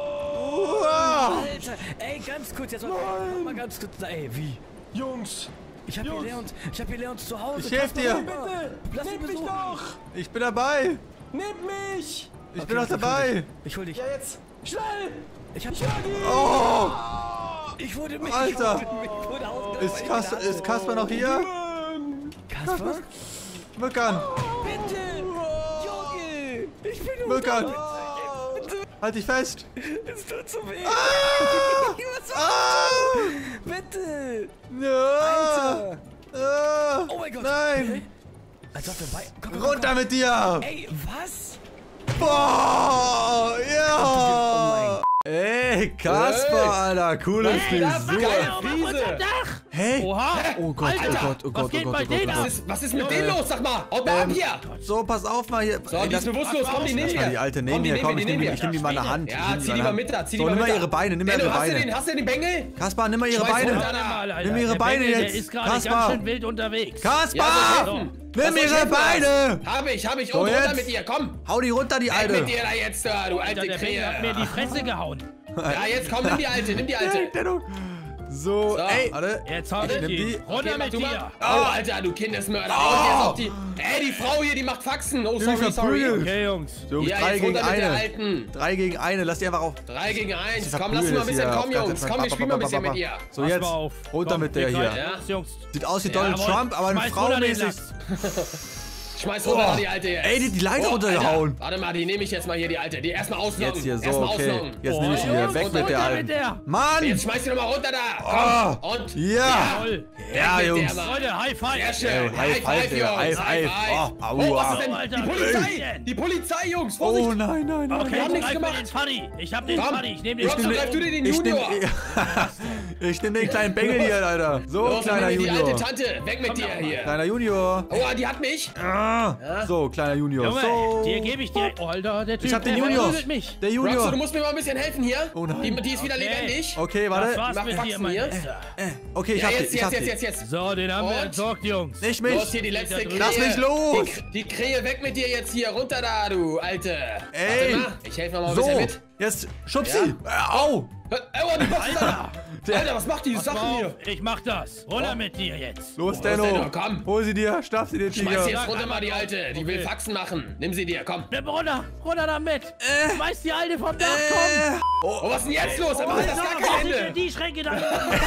Ey, ganz kurz, jetzt mal ganz kurz. Ey, wie? Jungs. Ich hab hier Leons zu Hause. Ich helf dir. Bitte. Lass Nimm mich mich doch. Ich bin dabei. Nimm mich. Ich bin doch dabei. Ich hol dich. Ja, jetzt. Schnell. Ich hab Oh, Ich wurde mich. Alter. Ich wurde ausgeraubt. ist Kasper noch hier? Kasper? Möckern. Bitte! Junge! Ich bin Möckern. Halt dich fest. Es tut so weh. Was Ah. Bitte! Ja. Alter! Ah. Oh mein Gott! Nein. Als ob wir bei... Komm, Runter mit dir. Ey, was? Boah. Ja. Ey, Kasper, Alter. Cooles Frisur. Riese. Hey. Oha! Oh Gott, oh Gott, oh Gott, oh geht Gott, bei oh Gott, denen oh ab? Gott. Was ist mit denen los? Sag mal. Haut mal ab hier. So, pass auf mal hier. So, die ist bewusstlos. Komm, die nehmen Lass mal wir. die Alte nehmen Komm, die hier. Komm, wir, ich die nehm nehmen die mal in der Hand. Ja, zieh die mal mit da. Zieh die So, mal nimm mit mal da. ihre Beine, nimm mal ihre Beine. Hast du den Bengel? Kaspar, nimm mal ihre Schmeiß Beine. runter. Nimm ihre Beine Der jetzt. ist gerade Kaspar. ganz schön wild unterwegs. Kaspar! Ja, so Nimm Was soll ich ihre helfen, Beine! was? Hab ich. So, Und runter jetzt. mit dir. Komm. Hau die runter, die Weg Alte. mit dir da jetzt, du alte Alter, der Bengel hat mir in Krähe. die Fresse gehauen. Ja, jetzt komm, nimm die Alte. So, So. ey, warte. Jetzt hau ich nehm die. die. Runter Okay, mach mit du dir. mal. Oh, Alter, du Kindesmörder. Und jetzt auch die... Ey, die Frau hier, die macht Faxen. Oh, mich sorry. verprügelt. Okay, Jungs. Jungs, Ja, 3 jetzt gegen runter mit der 1. Alten. 3 gegen 1, lass die einfach auf. 3 gegen 1. Sie Komm, lass uns mal ein bisschen verprügelt kommen, hier. Jungs. Komm, wir spielen mal ein bisschen mit ihr. So, Pass jetzt. mal auf. Runter Komm, mit der wir hier. greifen los, Jungs. Sieht aus wie Donald Jawohl. Trump, aber eine Schmeiß Frau runter den mäßig. Lachs. Schmeiß runter die Alte jetzt. Ey, die Leiter runtergehauen. Alter. Warte mal, die nehme ich jetzt mal hier, die Alte. Die erstmal ausnocken. Jetzt hier, so, Erstmal okay. ausnocken. Jetzt nehme ich sie Oh, wieder Jungs, weg mit der runter Alten. mit der. Mann! Jetzt schmeiß sie nochmal runter da. Komm. Und? Ja! Jawohl. Ja, Weg mit Jungs. der, Mann. Leute, High Five. Sehr schön. Ey, High Five, Digga. Jungs. High Five. Oh, aua. was ist denn? Alter, Die Polizei. ey. Die Polizei, Jungs. Vorsicht. Oh nein, nein, nein. Okay, Wir haben ich nichts greif mir gemacht. den Funny. Ich hab den Komm. Funny. Ich nehm den Komm, greif du dir den Ich nehm, Junior. ich nehm den kleinen Bengel hier, Alter. So, Los, kleiner nimm die alte Junior. Tante. Weg mit dir hier. Kleiner Junior. Oh, die hat mich. So, kleiner Junior. Junge, So. dir gebe ich dir... Oh, Alter, der Typ, Ich hab den der Junior. verprügelt mich. Der Roxo, du Junior. musst mir mal ein bisschen helfen hier. Oh nein. Die ist wieder Okay. lebendig. Okay, Das warte. war's Mach mit dir, Faxen mein hier. Bester. Okay, ich Ja, hab die. jetzt, Ich hab die. jetzt. So, den haben wir Und? entsorgt, Jungs. Nicht Los, mich. hier die letzte Krähe. Lass mich los. Die Krähe weg mit dir jetzt hier. Runter da, du Alte. Ey. Warte mal. Ich helfe mal ein So, bisschen mit. jetzt schub sie. Au. Oh, die macht Alter, Alter, was macht die pass Sachen mal hier? auf, ich mach das. Runter mit dir jetzt. Los, Denno, Denno. komm. Hol sie dir. Schnapp sie dir, Schmeiß Tiger. jetzt runter mal die Alte. Die will Okay. Faxen machen. Nimm sie dir, komm. Nimm runter, runter damit. Schmeiß die Alte vom Dach, komm. Oh, was ist denn jetzt los? Aber halt das gar Was kein sind denn Ende. die Schränke da?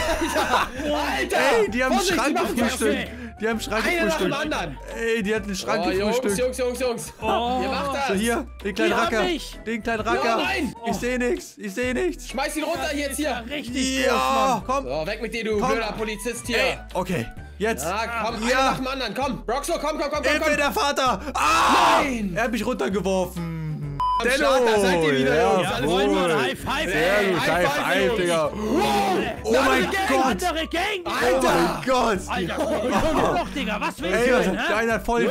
Alter. Ey, die haben einen Vorsicht, Schrank die machen gefrühstückt. Faxen. Die haben einen Schrank Einer nach dem gefrühstückt. anderen. Ey, die hat einen Schrank Oh, Jungs, gefrühstückt. Jungs. Oh. Ihr macht das. So, hier, den kleinen Die haben Racker. mich. Den kleinen Racker. nein. Ich seh nichts. Ich seh nichts. Schmeiß ihn runter jetzt Ja, hier. richtig groß, Ja, Mann. komm. So, weg mit dir, du Komm. blöder Polizist hier. Ey, okay. Jetzt. Ja, komm, Ja. einer nach dem anderen. Komm, Roxo, komm. Hilfe, der Vater. Ah! Nein. Er hat mich runtergeworfen. Am Start, da seid ihr wieder, Jungs. Ja, Alles wollen wir gut. ein High Five? Sehr gut. High High five, Five, Jungs. Digga. Oh mein Gott. Andere Gang. Oh mein Gott. Alter, komm noch, Digga. Was willst Ey, du was denn, ist hä? einer voll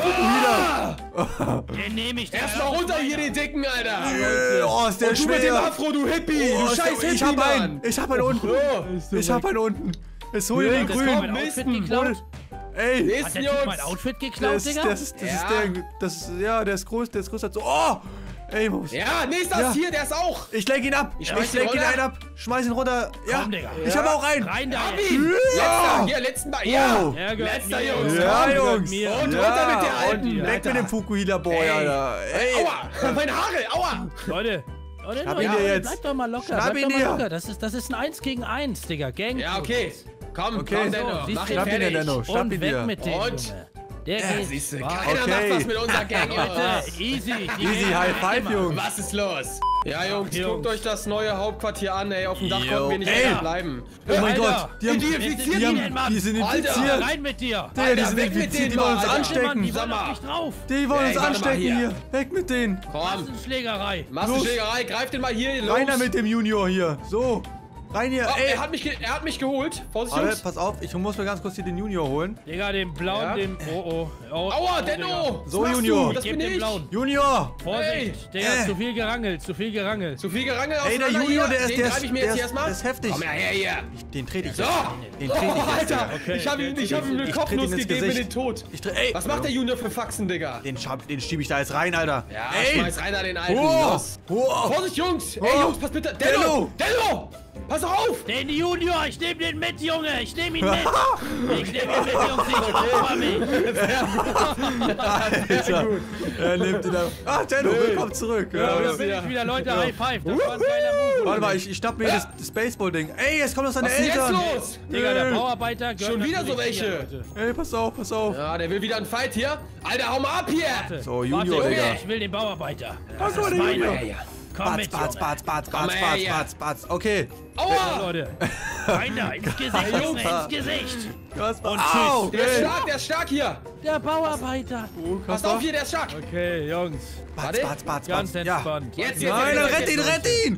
wieder. Den nehme ich dir. Erstmal runter hier, den Dicken, Alter. Oh, ist der Und du mit dem schwer. Afro, du Hippie. Oh, Du scheiß Hippie, ich hab Mann. einen. Ich hab einen unten. Ich hab einen unten. Jetzt hol dir den Das ist grünen. mein Outfit geklaut. Ey. Hat Nächsten der Typ mein Jungs. Outfit geklaut, Das Digga? ist der ist groß, der ist größer. So, oh! Ey, Maus. Ja, nächster Ja. ist hier, der ist auch. Ich lenk ihn ab. Ich Ich schmeiß ihn lenk ihn runter. einen ab. Schmeiß ihn runter. Ja. Komm, Digga. Ich hab auch einen. Rein da. Hab jetzt. ihn. Ja. Letzter, hier, letzten Mal. Ja. Wow. Der gehört Letzter, mir. Jungs. Ja, Der gehört Jungs. mir. Und runter mit der Alten, Und weg Alter. mit dem Fukuhila Boy, Ey. Alter. Ey. Aua, meine Haare, aua. Leute, Schnapp ihn dir jetzt. bleib doch mal locker. Schnapp Bleib ihn doch mal dir. locker. Das ist ein 1 gegen 1, Digga. Gang. Ja, okay. Komm, Okay. komm, So, Denno. siehst Mach du, ihn Schnapp ihn dir, fertig. Denno. Schnapp Und ihn weg dir. mit dem, Und? Junge. Der Ja, geht. siehst du, Wow. keiner Okay. macht was mit unserer Gang, Jungs. Leute, easy. Die Easy, Gang High Five, weggemacht. Jungs. Was ist los? Ja, Jungs, Jungs. guckt euch das neue Hauptquartier an, ey. Auf dem Dach Yo. konnten wir nicht Ey. länger bleiben. Oh mein Alter. Gott. Die haben, Die infizieren die ihn, Mann. sind Alter. infiziert. Rein mit dir. Digga, die Alter, sind weg mit infiziert. denen, Die wollen uns Alter. Mann, die anstecken. Sag wollen mal. doch nicht drauf. Die wollen Ey, uns warte mal anstecken hier. hier. Weg mit denen. Komm, Massenschlägerei. Massenschlägerei, greift den mal hier los. Reiner mit dem Junior hier. So. Rein hier. Oh, Ey. er hat mich geholt. Vorsicht, Warte, Jungs. pass auf. Ich muss mir ganz kurz hier den Junior holen. Digga, den blauen, Ja. den... Oh. Aua, Digga. Denno. So, Was machst Junior. Du? Das Gib bin den ich. blauen. Junior. Vorsicht, Digga, Ey. zu viel gerangelt, zu viel gerangelt. Zu viel gerangelt Ey, der auseinander Junior, hier. der ist, Den der greif ist, ich mir der jetzt ist, hier erstmal. der ist heftig. Komm her hier. Den trete ich So. jetzt. Den trete ich jetzt. Alter, Okay, ich habe ihm okay, eine ich Kopfnuss trete ihm ins gegeben in Gesicht. den Tod. Ey. Was macht der Junior für Faxen, Digga? Den schiebe ich da jetzt rein, Alter. Ja, Ey. schmeiß rein da den Alten. Oh. Los. Oh. Vorsicht, Jungs. Ey, Oh. Jungs, pass bitte. Denno. Denno. Denno. Pass auf! Den Junior, ich nehme den mit, Junge. Ich nehme ihn mit. Ich nehme ihn mit, Jungs. Ich opfer mich. Alter, er nimmt ihn auf. Ah, Denno, willkommen zurück. Ja, da bin ich wieder, Leute. High Five. Das war ein geiler Move. Warte mal, ich schnapp mir das Baseball-Ding. Ey, jetzt kommen doch seine Was ist jetzt Eltern. los? Digga, der Bauarbeiter gehört Schon wieder so natürlich hier, welche. Leute. Ey, pass auf, pass auf. Ja, der will wieder einen Fight hier. Alter, hau mal ab hier! So, Junior, Warte, Digga. ich will den Bauarbeiter. Was Das soll ist der meiner. Junior? Komm Batz, mit, batz, Junge. batz, batz, Komm batz, her, batz, ja. batz, batz. Okay. Aua! Leute, rein da, ins Gesicht, Junge, ins Gesicht. Kaspar. Und Au, Der ist ey. stark, der ist stark hier! Der Bauarbeiter. Passt auf hier, der ist stark! Okay, Jungs, Batz, Warte. batz, batz, ganz batz. Ja. entspannt. Jetzt, Nein, dann rett ihn, rett ihn!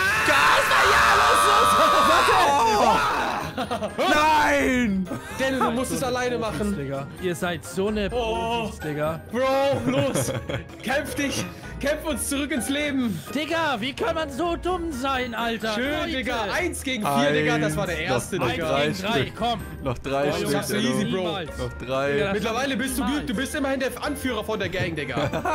Nein! Denn du musst es alleine machen. Digga. Ihr seid so eine Profis, Digga. Bro, los! Kämpf dich! Kämpf uns zurück ins Leben! Digga, wie kann man so dumm sein, Alter? Schön, Leute. Digga! 1 gegen 4, Digga, das war der erste, Noch Digga. drei 1 gegen 3, Stück. komm. Noch 3 Oh, Junge, schaffst du Stück. easy, Denno. Bro. Niemals. Noch 3. Digga, Mittlerweile bist du gut, du bist immerhin der Anführer von der Gang, Digga.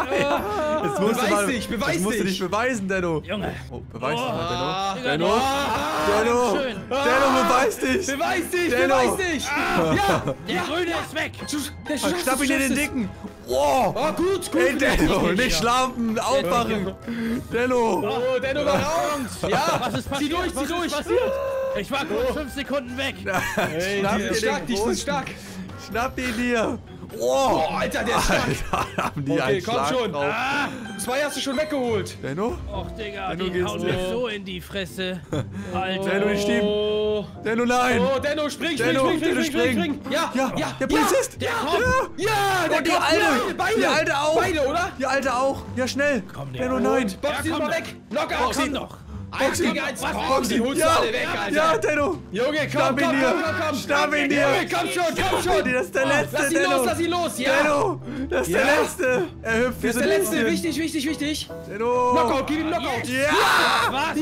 Jetzt musst du Beweis mal, dich, beweis das musst du dich. dich beweisen, Denno. Junge. Oh, beweis dich mal, Ah, Denno. Denno. Ah, Denno. schön. Denno, beweis dich. Beweis dich, Denno. beweis dich! Ja! Der Grüne ist weg. Der Schnapp ihn in den Dicken. Wow. Oh, gut, gut. Ey, Denno, nicht, nicht ja. schlafen, aufwachen. Denno. Oh, Denno war raus. Ja, Was ist zieh passiert? durch, Was zieh durch. ist passiert? Ich war kurz 5 Sekunden weg. Ey, Schnapp die dir sind den stark, die Großen. sind stark. Schnapp ihn dir. Oh, Wow. Alter, der ist stark. Alter, haben die Okay, einen komm Schlag schon. drauf. 2 hast du schon weggeholt. Denno? Och, Digga, Denno, die geht's hauen dir? mir so in die Fresse. Alter. Denno, ich stieb. Oh, Denno, nein. oh, Denno, spring, spring, Denno, spring, spring, Denno, spring, spring, spring. spring. Ja, Ja, ja, der Polizist. Der Ja. kommt. Ja, der Und die kommt. Alte. Beide, Die Alte auch. Beide, oder? Die Alte auch. Ja, schnell. Komm, Digga. Denno, nein. Box Ja, ihn komm mal doch. weg. Knockout. Komm doch. 1 gegen 1. Komm, die holst du Ja, alle weg, Alter. ja, Denno. Junge, komm, Schnapp ihn komm, dir. komm, komm. Schnapp ihn dir. Junge, komm schon, komm schon. Das ist der letzte, Lass ihn Denno. los, lass ihn los. Ja. Denno, das ist der Ja. letzte. Er hüpft wie Das so ist ein der letzte. Häschen. Wichtig, wichtig, wichtig. Denno. Knockout, gib ihm Knockout. Ja. Was?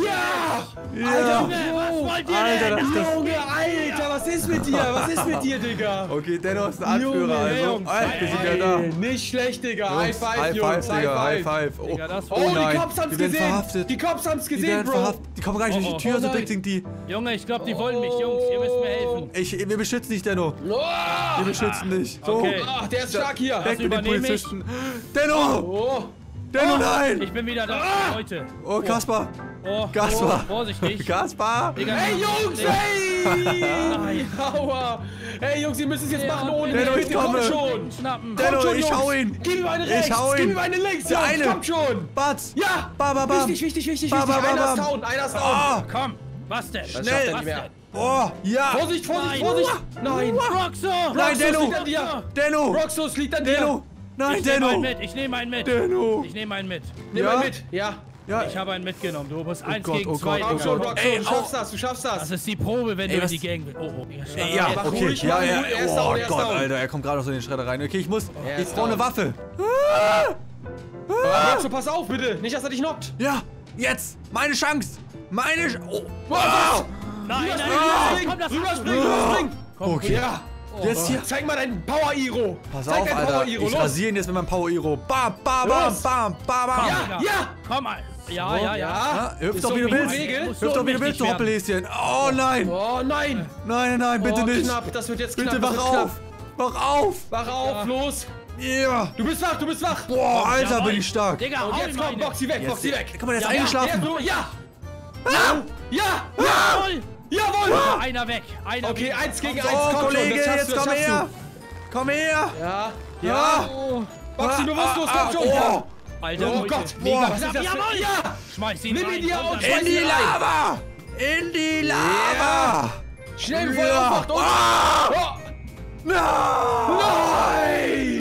Ja. Ja. Junge, was wollt ihr Alter, denn? das- Junge, Alter, was ist mit dir? Was ist mit dir, Digga? Okay, Denno ist ein Anführer, Junge, also. Jungs, Alter, wir sind ja da. Ey, nicht schlecht, Digga. High Jungs, five, High Jungs. five, Digga, High five. Oh, Digga, das Oh, oh die nein, Cops haben's die werden gesehen. verhaftet. Die Cops haben's Die gesehen, werden Bro. verhaftet. Die kommen gar nicht durch die Tür, Oh so nein. dick sind die. Junge, ich glaube, die wollen mich, Jungs. Ihr müsst mir helfen. Wir beschützen dich, Denno. Oh, Wir beschützen dich. So, Okay. ah, der ist stark hier. weg mit den übernehme ich. Polizisten. Denno! Oh, Denno, nein! Ich bin wieder da, Leute. Oh, Kaspar. Oh, Kaspar. oh, vorsichtig. Kaspar. Digga, hey, Jungs, hey! Nein. Aua. Hey, Jungs, ihr müsst es jetzt machen ohne Denno, mich. ich komme. Kommt schon. Schnappen. Denno, Kommt schon, ich Jungs. hau ihn. Gib ihm eine Ich rechts. hau ihn. Gib ihm eine links, Der Jungs. eine. Kommt schon. Batz. Ja. Ba, ba, bam. Wichtig, wichtig, wichtig, Ba, wichtig. ba, ba, Einer ist bam. down, einer ist down. Oh, Komm, was denn? Schnell. schafft er Was nicht mehr. denn? oh, ja. Vorsicht, Vorsicht, Nein. Vorsicht. Nein. Roxo! Nein, Roxos Denno. liegt an dir. Denno. Roxos liegt an dir. Denno. Nein, Ich nehme einen Denno. mit, ich nehme einen mit. Denno. Ich nehme einen mit. Nimm Ja? mal mit. Ja. Ja. Ich habe einen mitgenommen. Du musst 1 Gott, gegen oh 2. Gott, Komm oh schon, Gott. Roxo, Ey, du schaffst das, du schaffst das. Das ist die Probe, wenn du was- in die Gang willst. Oh, oh. Ja, mach okay. ruhig, Ja, mach ja. ruhig. Er ist down, Oh er ist Gott, down. Alter, er kommt gerade aus den Schredder rein. Okay, ich muss. Er Ich ist brauche eine down. Waffe. Aber Roxo, pass auf, bitte. Nicht, dass er dich knockt. Ja, jetzt. Meine Chance. Meine Chance. Oh. Was? Nein, nein, Rüberspringen, komm, das rüberspringen, Ah. rüberspringen. Okay. Ja. Jetzt hier. Zeig mal deinen Power-Iro. Pass Zeig auf, deinen Alter. Power-Iro, Ich los. rasiere ihn jetzt mit meinem Power-Iro. Bam, bam, bam, Los. bam, bam, bam. Ja, ja. Komm mal. Ja, ja, ja. Ja, hüpf Ist doch, so wie du die willst. Regel. Muss Hüpf so doch, wie du willst, mächtig du werden. Hoppelhäschen. Oh nein. Oh nein. Nein, nein, bitte Oh, nicht. knapp. Das wird jetzt Bitte knapp. das wach wird auf. Wach auf. Wach auf, los. Ja. Du bist wach, du bist wach. Boah, Alter, Jawohl. bin ich stark. Digga, Und hau jetzt ihm komm, eine. box sie weg, box sie weg. Guck mal, der ist Ja, eingeschlafen. Ja, ja. Ja. Jawohl. Jawohl. Ja, einer weg. Einer Okay, weg. 1 gegen 1. So, Komm Kollege, schon, das schaffst jetzt du, das komm schaffst her. Komm her. du. Ja. Ja. Ja. Box ihn bewusstlos, komm schon. Oh, Alter, Oh Leute. Gott, Boah. was ist das für... Jawohl. Ja. Schmeiß ihn Nimm rein. ihn dir komm, und dann. schmeiß in die ihn rein. Lava. In die Lava. Schnell, bevor er Ja. aufwacht. Und... Ah. Oh. Nein.